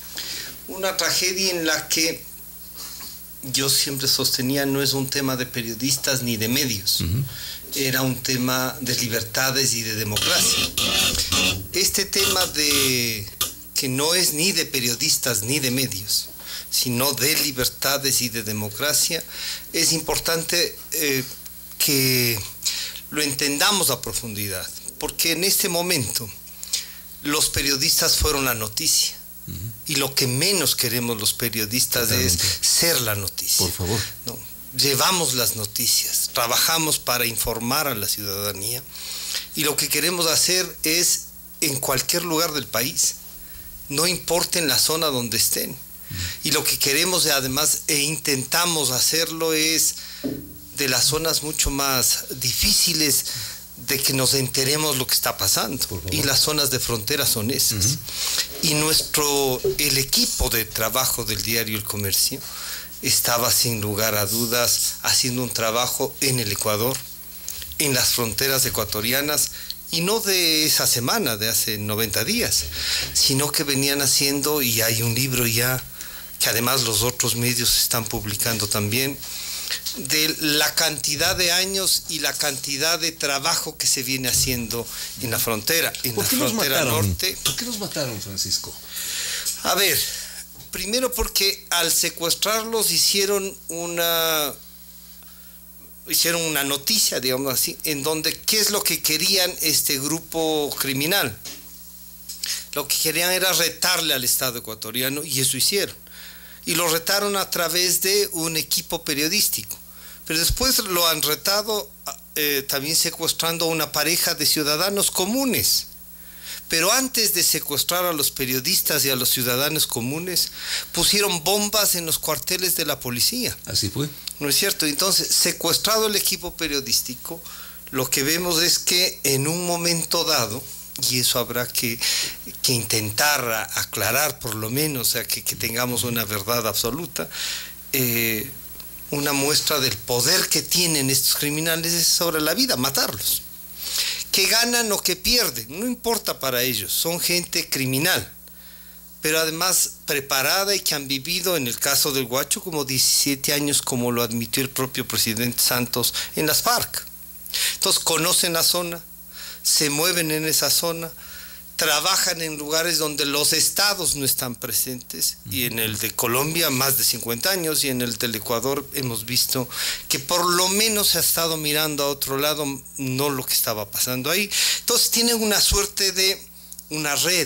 una tragedia en la que yo siempre sostenía no es un tema de periodistas ni de medios. Uh-huh. Era un tema de libertades y de democracia. Este tema de que no es ni de periodistas ni de medios, sino de libertades y de democracia, es importante eh, que lo entendamos a profundidad, porque en este momento los periodistas fueron la noticia. Uh-huh. Y lo que menos queremos los periodistas Totalmente. Es ser la noticia. Por favor. No, llevamos las noticias, trabajamos para informar a la ciudadanía y lo que queremos hacer es en cualquier lugar del país, no importa en la zona donde estén. Uh-huh. Y lo que queremos además e intentamos hacerlo es de las zonas mucho más difíciles de que nos enteremos lo que está pasando, y las zonas de frontera son esas. Uh-huh. Y nuestro, el equipo de trabajo del diario El Comercio estaba sin lugar a dudas haciendo un trabajo en el Ecuador, en las fronteras ecuatorianas, y no de esa semana, de hace noventa días, sino que venían haciendo, y hay un libro ya, que además los otros medios están publicando también, de la cantidad de años y la cantidad de trabajo que se viene haciendo en la frontera, en la frontera norte. ¿Por qué los mataron, Francisco? A ver, Primero porque al secuestrarlos hicieron una hicieron una noticia, digamos así, en donde qué es lo que querían este grupo criminal. Lo que querían era retarle al Estado ecuatoriano y eso hicieron. Y lo retaron a través de un equipo periodístico. Pero después lo han retado eh, también secuestrando a una pareja de ciudadanos comunes. Pero antes de secuestrar a los periodistas y a los ciudadanos comunes, pusieron bombas en los cuarteles de la policía. Así fue. ¿No es cierto? Entonces, secuestrado el equipo periodístico, lo que vemos es que en un momento dado, y eso habrá que, que intentar aclarar por lo menos, o sea, que, que tengamos una verdad absoluta, eh, una muestra del poder que tienen estos criminales es sobre la vida, matarlos. Que ganan o que pierden, no importa para ellos, son gente criminal, pero además preparada y que han vivido, en el caso del Guacho, como diecisiete años, como lo admitió el propio presidente Santos, en las FARC. Entonces conocen la zona, se mueven en esa zona, trabajan en lugares donde los estados no están presentes, y en el de Colombia más de cincuenta años, y en el del Ecuador hemos visto que por lo menos se ha estado mirando a otro lado, no lo que estaba pasando ahí. Entonces tienen una suerte de una red,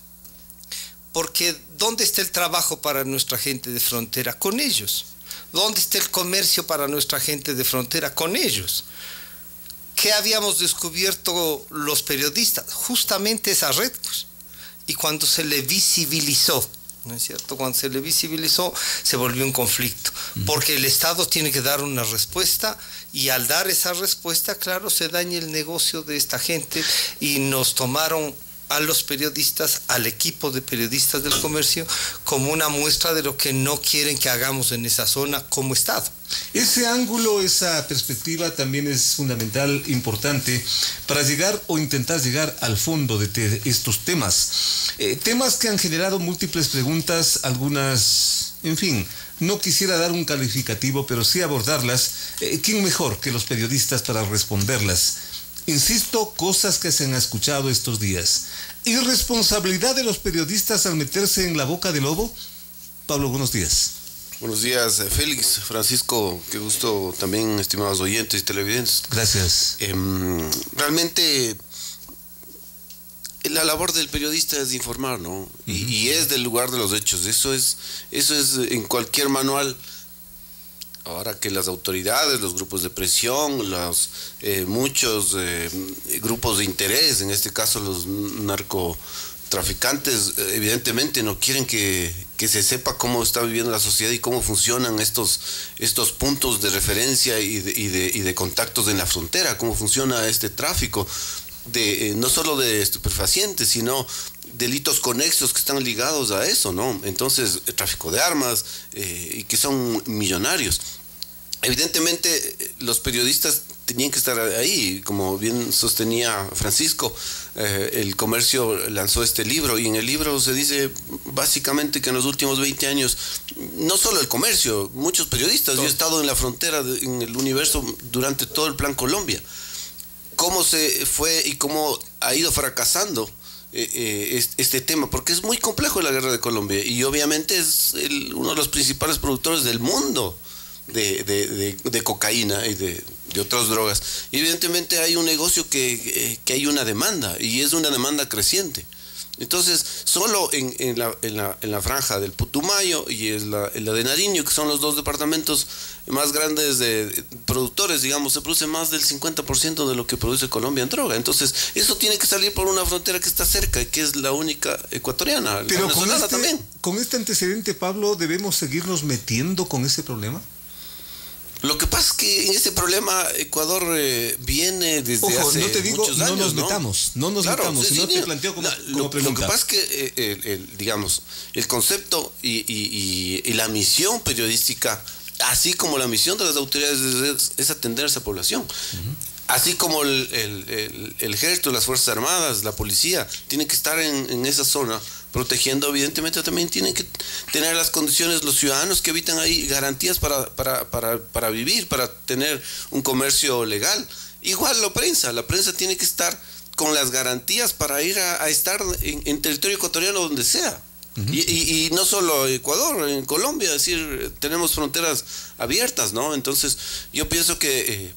porque ¿dónde está el trabajo para nuestra gente de frontera? Con ellos. ¿Dónde está el comercio para nuestra gente de frontera? Con ellos. ¿Qué habíamos descubierto los periodistas? Justamente esa red, pues. Y cuando se le visibilizó, ¿no es cierto? Cuando se le visibilizó, se volvió un conflicto. Porque el Estado tiene que dar una respuesta, y al dar esa respuesta, claro, se daña el negocio de esta gente, y nos tomaron a los periodistas, al equipo de periodistas del comercio, como una muestra de lo que no quieren que hagamos en esa zona como Estado. Ese ángulo, esa perspectiva también es fundamental, importante, para llegar o intentar llegar al fondo de te estos temas. Eh, temas que han generado múltiples preguntas, algunas, en fin, no quisiera dar un calificativo, pero sí abordarlas. Eh, ¿Quién mejor que los periodistas para responderlas? Insisto, cosas que se han escuchado estos días. ¿Irresponsabilidad de los periodistas al meterse en la boca del lobo? Pablo, buenos días. Buenos días, Félix, Francisco, qué gusto también, estimados oyentes y televidentes. Gracias. Eh, realmente, la labor del periodista es informar, ¿no? Uh-huh. y, y es del lugar de los hechos. Eso es, eso es en cualquier manual. Ahora que las autoridades, los grupos de presión, los eh, muchos eh, grupos de interés, en este caso los narcotraficantes, evidentemente no quieren que, que se sepa cómo está viviendo la sociedad y cómo funcionan estos, estos puntos de referencia y de, y, de, y de contactos en la frontera, cómo funciona este tráfico, de eh, no solo de estupefacientes, sino delitos conexos que están ligados a eso, ¿no? Entonces, el tráfico de armas, eh, y que son millonarios. Evidentemente, los periodistas tenían que estar ahí, como bien sostenía Francisco. Eh, el comercio lanzó este libro, y en el libro se dice básicamente que en los últimos veinte años, no solo el comercio, muchos periodistas, yo he estado en la frontera, de, en el universo, durante todo el Plan Colombia, cómo se fue y cómo ha ido fracasando Eh, eh, este tema, porque es muy complejo la guerra de Colombia, y obviamente es el, uno de los principales productores del mundo de, de, de, de cocaína y de, de otras drogas, y evidentemente hay un negocio que, eh, que hay una demanda, y es una demanda creciente. Entonces, solo en, en, la, en, la, en la franja del Putumayo y en la, en la de Nariño, que son los dos departamentos más grandes de, de productores, digamos, se produce más del cincuenta por ciento de lo que produce Colombia en droga. Entonces, eso tiene que salir por una frontera que está cerca, que es la única ecuatoriana. Pero la con este, también. con este antecedente, Pablo, ¿debemos seguirnos metiendo con ese problema? Lo que pasa es que en este problema Ecuador eh, viene desde Ojo, hace no te digo, muchos no años, nos ¿no? metamos, no nos claro, metamos, sí, sino sí, te planteo como, la, como lo, pregunta. Lo que pasa es que, eh, el, el, digamos, el concepto y, y, y, y la misión periodística, así como la misión de las autoridades, es, es atender a esa población. Uh-huh. Así como el, el, el, el ejército, las Fuerzas Armadas, la policía, tienen que estar en, en esa zona protegiendo, evidentemente también tienen que tener las condiciones, los ciudadanos que habitan ahí, garantías para, para, para, para vivir, para tener un comercio legal. Igual la prensa, la prensa tiene que estar con las garantías para ir a, a estar en, en territorio ecuatoriano donde sea. Uh-huh. y, y, y no solo Ecuador, en Colombia, es decir, tenemos fronteras abiertas, ¿no? Entonces, yo pienso que eh,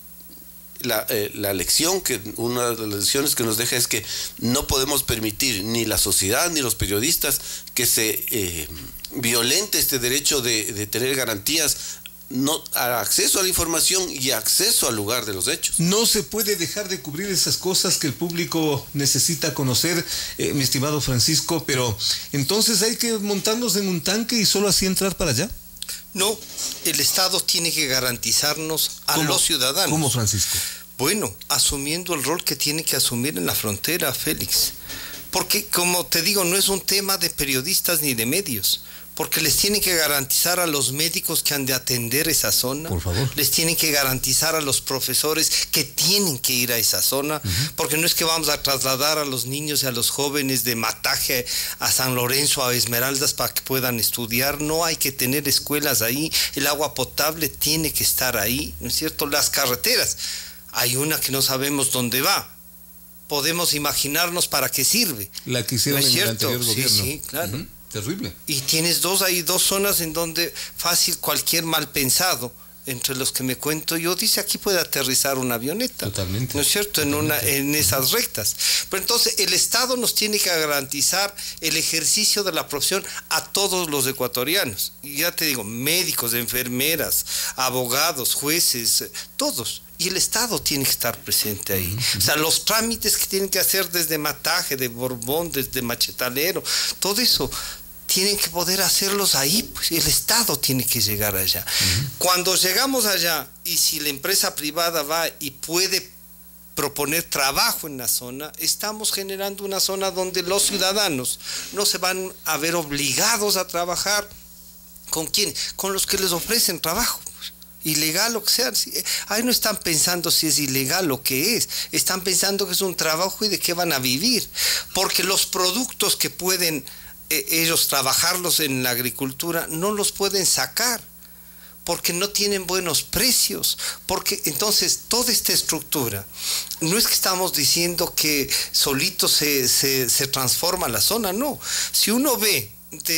la, eh, la lección, que una de las lecciones que nos deja es que no podemos permitir ni la sociedad ni los periodistas que se eh, violente este derecho de, de tener garantías, no, acceso a la información y acceso al lugar de los hechos. No se puede dejar de cubrir esas cosas que el público necesita conocer, eh, mi estimado Francisco, pero entonces hay que montarnos en un tanque y solo así entrar para allá. No, el Estado tiene que garantizarnos a los ciudadanos. ¿Cómo, Francisco? Bueno, asumiendo el rol que tiene que asumir en la frontera, Félix. Porque, como te digo, no es un tema de periodistas ni de medios. Porque les tienen que garantizar a los médicos que han de atender esa zona. Por favor. Les tienen que garantizar a los profesores que tienen que ir a esa zona. Uh-huh. Porque no es que vamos a trasladar a los niños y a los jóvenes de Mataje a San Lorenzo, a Esmeraldas, para que puedan estudiar. No hay que tener escuelas ahí. El agua potable tiene que estar ahí, ¿no es cierto? Las carreteras. Hay una que no sabemos dónde va. Podemos imaginarnos para qué sirve. La que hicieron ¿no es en el cierto? anterior gobierno. Sí, sí, claro. Uh-huh. Terrible. Y tienes dos ahí, dos zonas en donde fácil cualquier mal pensado, entre los que me cuento yo, dice aquí puede aterrizar una avioneta. Totalmente. ¿No es cierto? En, una, en esas rectas. Pero entonces el Estado nos tiene que garantizar el ejercicio de la profesión a todos los ecuatorianos. Y ya te digo, médicos, enfermeras, abogados, jueces, todos. Y el Estado tiene que estar presente ahí. Uh-huh. O sea, los trámites que tienen que hacer desde Mataje, de Borbón, desde Machetalero, todo eso tienen que poder hacerlos ahí, pues el Estado tiene que llegar allá. Uh-huh. Cuando llegamos allá, y si la empresa privada va y puede proponer trabajo en la zona, estamos generando una zona donde los ciudadanos no se van a ver obligados a trabajar. ¿Con quién? Con los que les ofrecen trabajo. Ilegal o que sea, ahí no están pensando si es ilegal o qué es, están pensando que es un trabajo y de qué van a vivir, porque los productos que pueden eh, ellos trabajarlos en la agricultura no los pueden sacar, porque no tienen buenos precios, porque entonces toda esta estructura, no es que estamos diciendo que solito se, se, se transforma la zona, no, si uno ve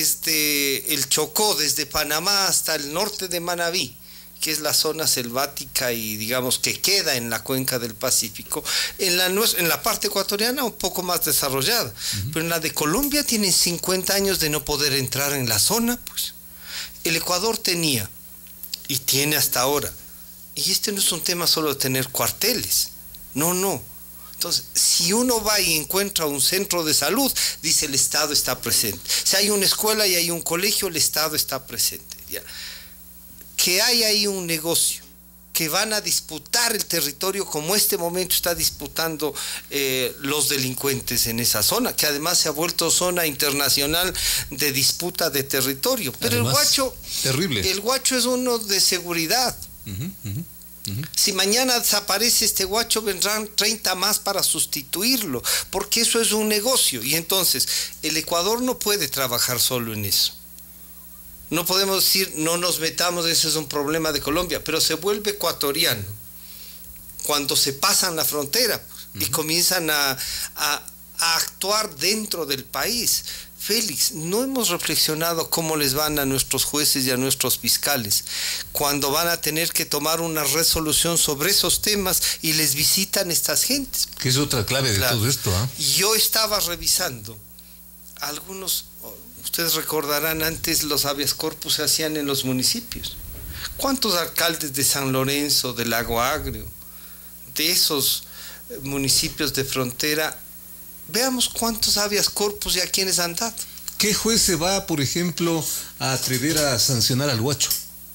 desde el Chocó, desde Panamá hasta el norte de Manabí, que es la zona selvática y digamos que queda en la cuenca del Pacífico, en la, en la parte ecuatoriana un poco más desarrollada, uh-huh. pero en la de Colombia tienen cincuenta años de no poder entrar en la zona, pues. El Ecuador tenía, y tiene hasta ahora, y este no es un tema solo de tener cuarteles, no, no. Entonces, si uno va y encuentra un centro de salud, dice el Estado está presente. Si hay una escuela y hay un colegio, el Estado está presente, ya. Que hay ahí un negocio, que van a disputar el territorio como este momento está disputando eh, los delincuentes en esa zona, que además se ha vuelto zona internacional de disputa de territorio. Pero además, el guacho, terrible. El guacho es uno de seguridad. Uh-huh, uh-huh, uh-huh. Si mañana desaparece este guacho, vendrán treinta más para sustituirlo, porque eso es un negocio. Y entonces, el Ecuador no puede trabajar solo en eso. No podemos decir, no nos metamos, eso es un problema de Colombia, pero se vuelve ecuatoriano cuando se pasan la frontera uh-huh. y comienzan a, a, a actuar dentro del país. Félix, no hemos reflexionado cómo les van a nuestros jueces y a nuestros fiscales cuando van a tener que tomar una resolución sobre esos temas y les visitan estas gentes. Que es otra clave claro. de todo esto. ¿eh? Yo estaba revisando algunos... Ustedes recordarán, antes los habeas corpus se hacían en los municipios. ¿Cuántos alcaldes de San Lorenzo, de Lago Agrio, de esos municipios de frontera, veamos cuántos habeas corpus y a quienes han dado? ¿Qué juez se va, por ejemplo, a atrever a sancionar al guacho?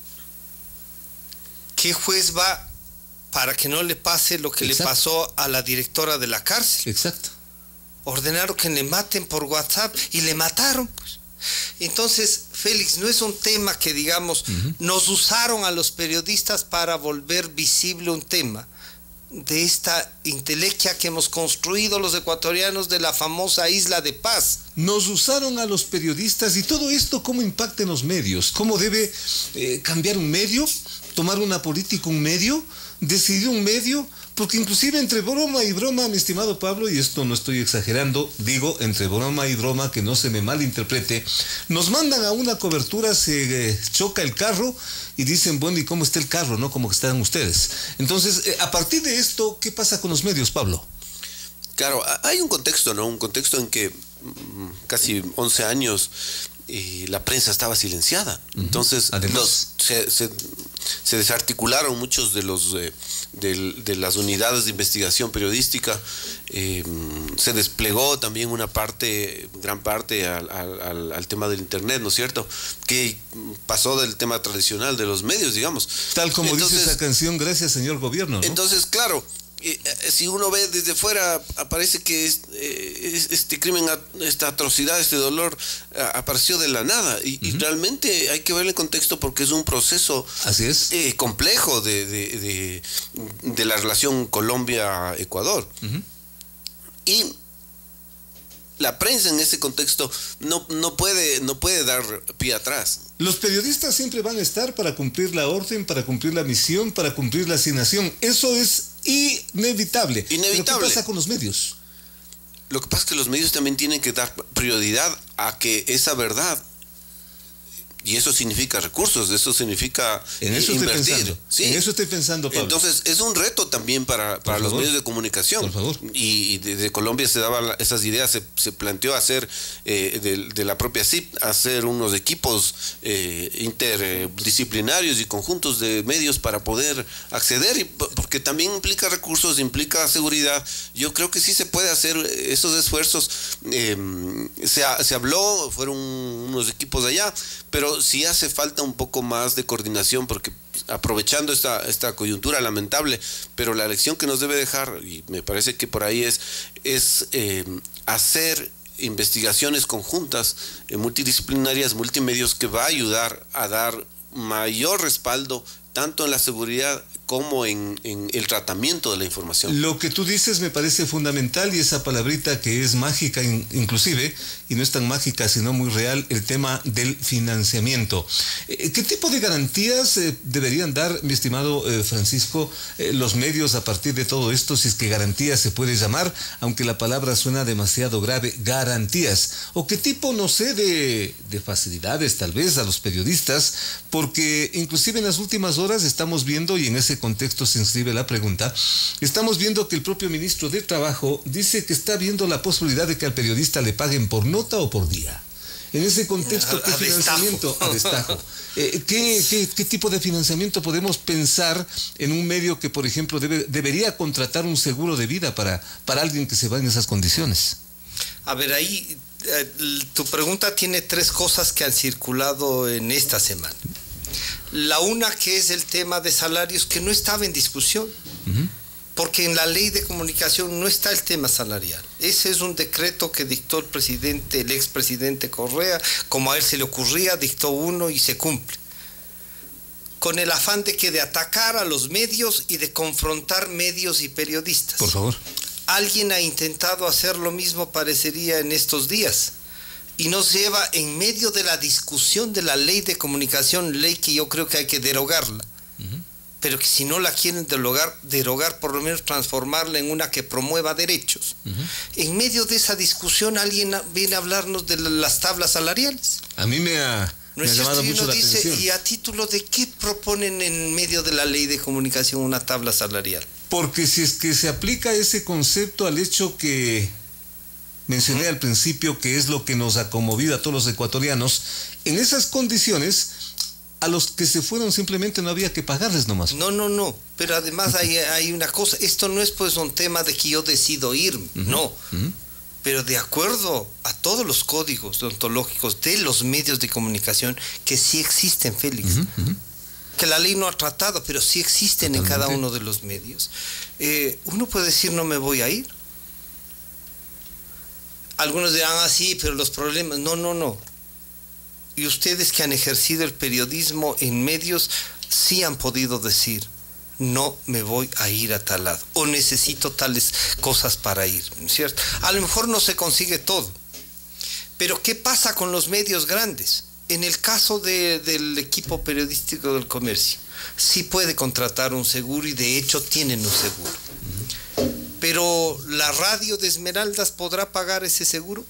¿Qué juez va para que no le pase lo que Exacto. le pasó a la directora de la cárcel? Exacto. Ordenaron que le maten por WhatsApp y le mataron, pues. Entonces, Félix, no es un tema que, digamos, uh-huh. nos usaron a los periodistas para volver visible un tema de esta intelequia que hemos construido los ecuatorianos de la famosa Isla de Paz. Nos usaron a los periodistas, y todo esto, ¿cómo impacta en los medios? ¿Cómo debe eh, cambiar un medio? ¿Tomar una política un medio? ¿Decidir un medio? Porque inclusive entre broma y broma, mi estimado Pablo, y esto no estoy exagerando, digo entre broma y broma, que no se me malinterprete, nos mandan a una cobertura, se eh, choca el carro y dicen, bueno, ¿y cómo está el carro? ¿No? ¿Cómo están ustedes? Entonces, eh, a partir de esto, ¿qué pasa con los medios, Pablo? Claro, hay un contexto, ¿no? Un contexto en que mm, casi once años y la prensa estaba silenciada. Uh-huh. Entonces los, se, se, se desarticularon muchos de los eh, de, de las unidades de investigación periodística. Eh, se desplegó también una parte, gran parte al, al, al tema del internet, ¿no es cierto? Que pasó del tema tradicional de los medios, digamos. Tal como entonces, dice esa canción, gracias señor gobierno, ¿no? Entonces, claro, si uno ve desde fuera, aparece que este crimen, esta atrocidad, este dolor apareció de la nada y, uh-huh. y realmente hay que ver el contexto porque es un proceso Así es. Eh, complejo de, de, de, de la relación Colombia-Ecuador. Uh-huh. Y la prensa en ese contexto no, no, puede, no puede dar pie atrás. Los periodistas siempre van a estar para cumplir la orden, para cumplir la misión, para cumplir la asignación. Eso es inevitable. Inevitable. ¿Pero qué pasa con los medios? Lo que pasa es que los medios también tienen que dar prioridad a que esa verdad, y eso significa recursos, eso significa en eso invertir. Estoy pensando, ¿sí? En eso estoy pensando, Pablo. Entonces, es un reto también para, para los medios de comunicación. Por favor. Y, y desde Colombia se daban esas ideas, se, se planteó hacer eh, de, de la propia C I P, hacer unos equipos eh, interdisciplinarios y conjuntos de medios para poder acceder, y, porque también implica recursos, implica seguridad. Yo creo que sí se puede hacer esos esfuerzos. Eh, se, se habló, fueron unos equipos allá, pero sí hace falta un poco más de coordinación, porque aprovechando esta, esta coyuntura lamentable, pero la lección que nos debe dejar, y me parece que por ahí es, es eh, hacer investigaciones conjuntas, eh, multidisciplinarias, multimedios, que va a ayudar a dar mayor respaldo tanto en la seguridad como en, en el tratamiento de la información. Lo que tú dices me parece fundamental, y esa palabrita que es mágica in, inclusive, y no es tan mágica sino muy real, el tema del financiamiento. Eh, ¿Qué tipo de garantías eh, deberían dar, mi estimado eh, Francisco, eh, los medios a partir de todo esto, si es que garantías se puede llamar, aunque la palabra suena demasiado grave, garantías? ¿O qué tipo, no sé, de, de facilidades tal vez a los periodistas? Porque inclusive en las últimas horas estamos viendo, y en ese contexto se inscribe la pregunta, estamos viendo que el propio ministro de Trabajo dice que está viendo la posibilidad de que al periodista le paguen por nota o por día. En ese contexto, ¿qué a financiamiento? A destajo. Eh, ¿qué, qué, ¿Qué tipo de financiamiento podemos pensar en un medio que, por ejemplo, debe, debería contratar un seguro de vida para, para alguien que se va en esas condiciones? A ver, ahí eh, tu pregunta tiene tres cosas que han circulado en esta semana. La una, que es el tema de salarios, que no estaba en discusión, uh-huh. porque en la ley de comunicación no está el tema salarial. Ese es un decreto que dictó el presidente, el expresidente Correa, como a él se le ocurría, dictó uno y se cumple. Con el afán de que de atacar a los medios y de confrontar medios y periodistas. Por favor. Alguien ha intentado hacer lo mismo, parecería, en estos días. Y nos lleva en medio de la discusión de la ley de comunicación, ley que yo creo que hay que derogarla, uh-huh. pero que si no la quieren derogar, derogar, por lo menos transformarla en una que promueva derechos. Uh-huh. En medio de esa discusión alguien viene a hablarnos de las tablas salariales. A mí me ha, me ha llamado mucho la dice, atención. ¿Y a título de qué proponen en medio de la ley de comunicación una tabla salarial? Porque si es que se aplica ese concepto al hecho que mencioné al principio, que es lo que nos ha conmovido a todos los ecuatorianos, en esas condiciones, a los que se fueron simplemente no había que pagarles nomás. No, no, no, pero además hay, hay una cosa, esto no es pues un tema de que yo decido irme, uh-huh. no, uh-huh. pero de acuerdo a todos los códigos deontológicos de los medios de comunicación, que sí existen, Félix, uh-huh. Uh-huh. que la ley no ha tratado, pero sí existen Totalmente. En cada uno de los medios, eh, uno puede decir no me voy a ir. Algunos dirán, ah, sí, pero los problemas... No, no, no. Y ustedes que han ejercido el periodismo en medios, sí han podido decir, no me voy a ir a tal lado, o necesito tales cosas para ir, ¿cierto? A lo mejor no se consigue todo. Pero ¿qué pasa con los medios grandes? En el caso de, del equipo periodístico del Comercio, sí puede contratar un seguro, y de hecho tienen un seguro. Pero ¿la radio de Esmeraldas podrá pagar ese seguro?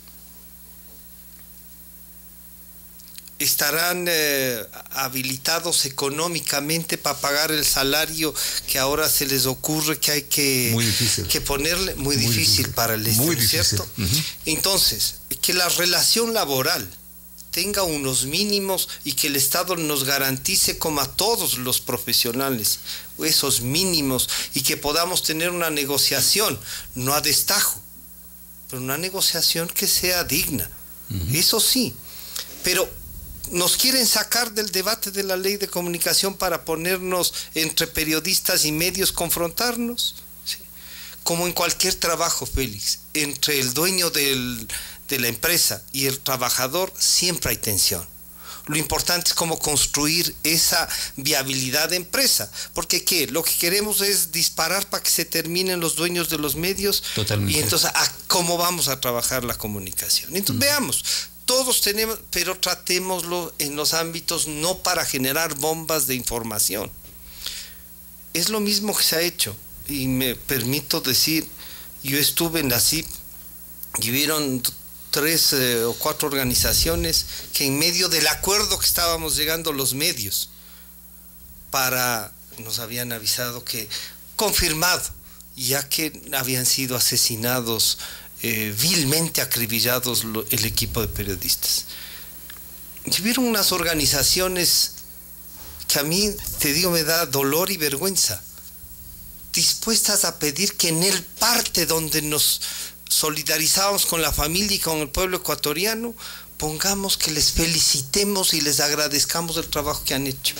¿Estarán eh, habilitados económicamente para pagar el salario que ahora se les ocurre que hay que, muy difícil. que ponerle? Muy, muy difícil, difícil para el Estado, ¿cierto? Uh-huh. Entonces, que la relación laboral tenga unos mínimos y que el Estado nos garantice como a todos los profesionales esos mínimos y que podamos tener una negociación, no a destajo, pero una negociación que sea digna. Uh-huh. Eso sí, pero nos quieren sacar del debate de la ley de comunicación para ponernos entre periodistas y medios, confrontarnos. ¿Sí? Como en cualquier trabajo, Félix, entre el dueño del, de la empresa y el trabajador siempre hay tensión. Lo importante es cómo construir esa viabilidad de empresa, porque ¿qué? Lo que queremos es disparar para que se terminen los dueños de los medios. Totalmente. Y entonces, ¿a cómo vamos a trabajar la comunicación? Entonces, mm. veamos. Todos tenemos, pero tratémoslo en los ámbitos no para generar bombas de información. Es lo mismo que se ha hecho, y me permito decir, yo estuve en la C I P y hubieron tres eh, o cuatro organizaciones que en medio del acuerdo que estábamos llegando los medios, para, nos habían avisado que, confirmado, ya que habían sido asesinados, Eh, vilmente acribillados lo, el equipo de periodistas. Y hubieron unas organizaciones que a mí, te digo, me da dolor y vergüenza, dispuestas a pedir que en el parte donde nos solidarizábamos con la familia y con el pueblo ecuatoriano, pongamos que les felicitemos y les agradezcamos el trabajo que han hecho.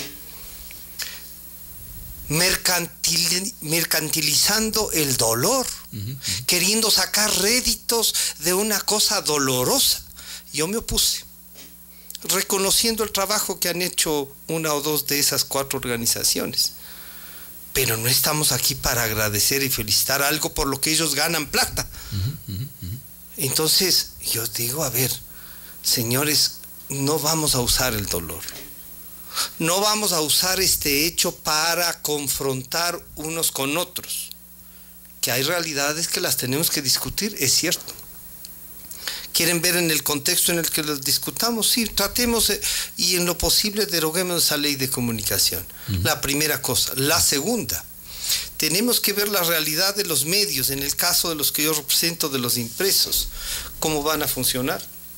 Mercantil, mercantilizando el dolor, uh-huh. queriendo sacar réditos de una cosa dolorosa. Yo me opuse, reconociendo el trabajo que han hecho una o dos de esas cuatro organizaciones. Pero no estamos aquí para agradecer y felicitar algo por lo que ellos ganan plata. Uh-huh, uh-huh. Entonces, yo digo, a ver, señores, no vamos a usar el dolor. No vamos a usar este hecho para confrontar unos con otros. Que hay realidades que las tenemos que discutir, es cierto. ¿Quieren ver en el contexto en el que los discutamos? Sí, tratemos eh, y en lo posible deroguemos esa ley de comunicación. Uh-huh. La primera cosa. La segunda, tenemos que ver la realidad de los medios, en el caso de los que yo represento, de los impresos. ¿Cómo van a funcionar?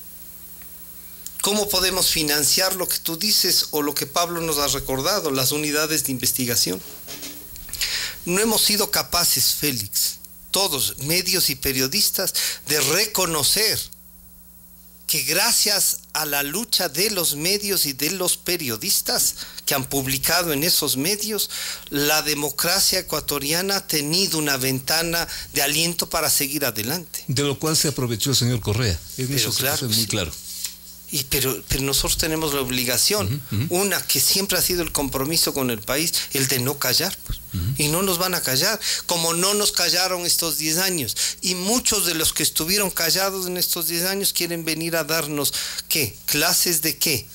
¿Cómo podemos financiar lo que tú dices o lo que Pablo nos ha recordado, las unidades de investigación? No hemos sido capaces, Félix, todos, medios y periodistas, de reconocer que gracias a la lucha de los medios y de los periodistas que han publicado en esos medios, la democracia ecuatoriana ha tenido una ventana de aliento para seguir adelante. De lo cual se aprovechó el señor Correa. En Pero eso claro, es muy claro. Y pero, pero nosotros tenemos la obligación, uh-huh, uh-huh. una que siempre ha sido el compromiso con el país, el de no callar, pues. Uh-huh. Y no nos van a callar, como no nos callaron estos diez años. Y muchos de los que estuvieron callados en estos diez años quieren venir a darnos, ¿qué? ¿Clases de qué?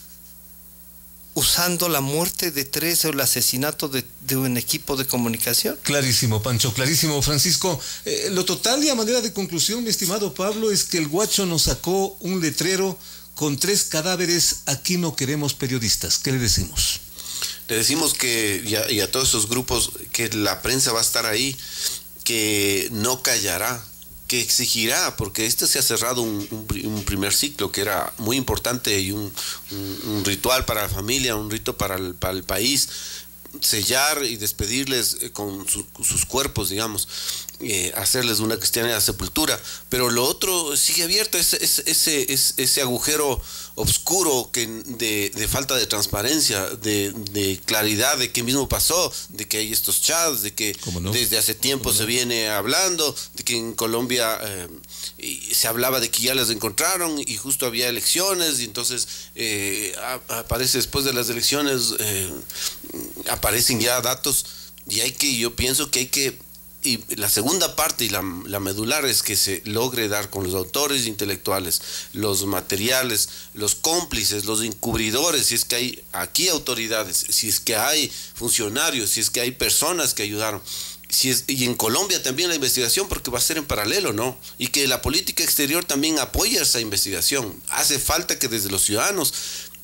Usando la muerte de tres o el asesinato de, de un equipo de comunicación. Clarísimo, Pancho, clarísimo, Francisco. Eh, lo total y a manera de conclusión, mi estimado Pablo, es que el Guacho nos sacó un letrero con tres cadáveres. Aquí no queremos periodistas. ¿Qué le decimos? Le decimos que, y a, y a todos esos grupos, que la prensa va a estar ahí, que no callará, que exigirá, porque este se ha cerrado un, un, un primer ciclo que era muy importante y un, un, un ritual para la familia, un rito para el, para el país, sellar y despedirles con, su, con sus cuerpos, digamos, eh, hacerles una cristiana sepultura, pero lo otro sigue abierto, ese, ese, ese, ese agujero oscuro que de, de falta de transparencia, de, de claridad de qué mismo pasó, de que hay estos chats, de que no? desde hace tiempo se no? viene hablando, de que en Colombia eh, se hablaba de que ya les encontraron y justo había elecciones y entonces eh, aparece después de las elecciones, eh, aparecen ya datos y hay que, yo pienso que hay que, y la segunda parte y la, la medular es que se logre dar con los autores intelectuales, los materiales, los cómplices, los encubridores, si es que hay aquí autoridades, si es que hay funcionarios, si es que hay personas que ayudaron, si es, y en Colombia también la investigación, porque va a ser en paralelo, ¿no? Y que la política exterior también apoya esa investigación. Hace falta que desde los ciudadanos,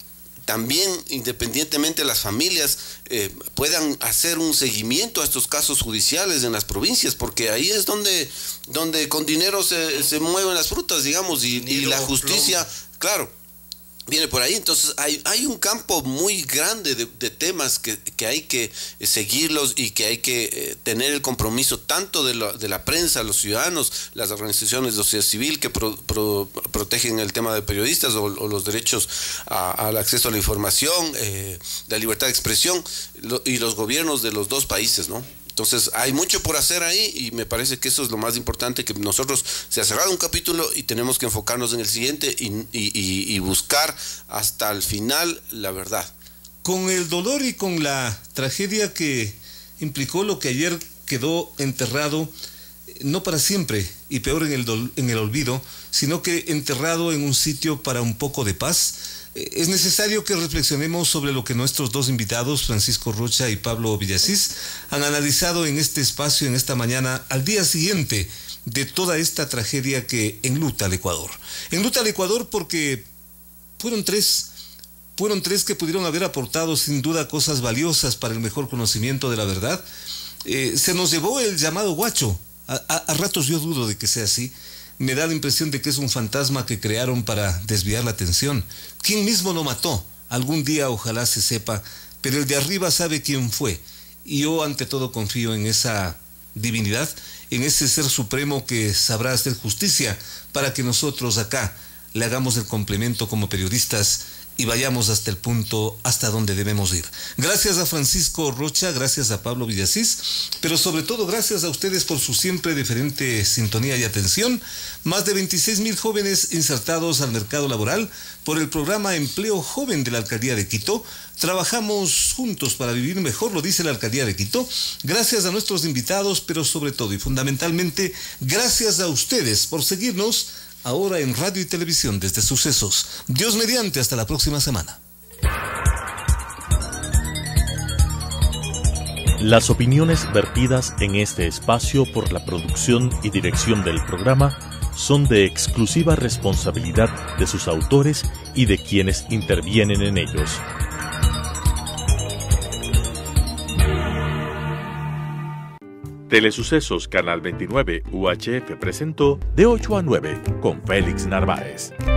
también independientemente de las familias, eh, puedan hacer un seguimiento a estos casos judiciales en las provincias, porque ahí es donde, donde con dinero se, se mueven las frutas, digamos, y, y la justicia, claro, viene por ahí. Entonces hay, hay un campo muy grande de, de temas que, que hay que seguirlos y que hay que eh, tener el compromiso tanto de, lo, de la prensa, los ciudadanos, las organizaciones de sociedad civil que pro, pro, protegen el tema de periodistas o, o los derechos a, al acceso a la información, eh, la libertad de expresión, lo, y los gobiernos de los dos países, ¿no? Entonces hay mucho por hacer ahí y me parece que eso es lo más importante, que nosotros se ha cerrado un capítulo y tenemos que enfocarnos en el siguiente y, y, y, y buscar hasta el final la verdad. Con el dolor y con la tragedia que implicó lo que ayer quedó enterrado, no para siempre y peor en el, do, en el olvido, sino que enterrado en un sitio para un poco de paz, es necesario que reflexionemos sobre lo que nuestros dos invitados, Francisco Rocha y Pablo Villasís, han analizado en este espacio, en esta mañana, al día siguiente de toda esta tragedia que enluta al Ecuador. Enluta al Ecuador porque fueron tres, fueron tres que pudieron haber aportado sin duda cosas valiosas para el mejor conocimiento de la verdad. Eh, se nos llevó el llamado guacho. A, a, a ratos yo dudo de que sea así. Me da la impresión de que es un fantasma que crearon para desviar la atención. ¿Quién mismo lo mató? Algún día ojalá se sepa, pero el de arriba sabe quién fue. Y yo ante todo confío en esa divinidad, en ese ser supremo que sabrá hacer justicia para que nosotros acá le hagamos el complemento como periodistas y vayamos hasta el punto hasta donde debemos ir. Gracias a Francisco Rocha, gracias a Pablo Villasís, pero sobre todo gracias a ustedes por su siempre diferente sintonía y atención. Más de veintiséis mil jóvenes insertados al mercado laboral por el programa Empleo Joven de la Alcaldía de Quito. Trabajamos juntos para vivir mejor, lo dice la Alcaldía de Quito. Gracias a nuestros invitados, pero sobre todo y fundamentalmente, gracias a ustedes por seguirnos ahora en radio y televisión desde Sucesos. Dios mediante, hasta la próxima semana. Las opiniones vertidas en este espacio por la producción y dirección del programa son de exclusiva responsabilidad de sus autores y de quienes intervienen en ellos. Telesucesos Canal veintinueve U H F presentó De ocho a nueve con Félix Narváez.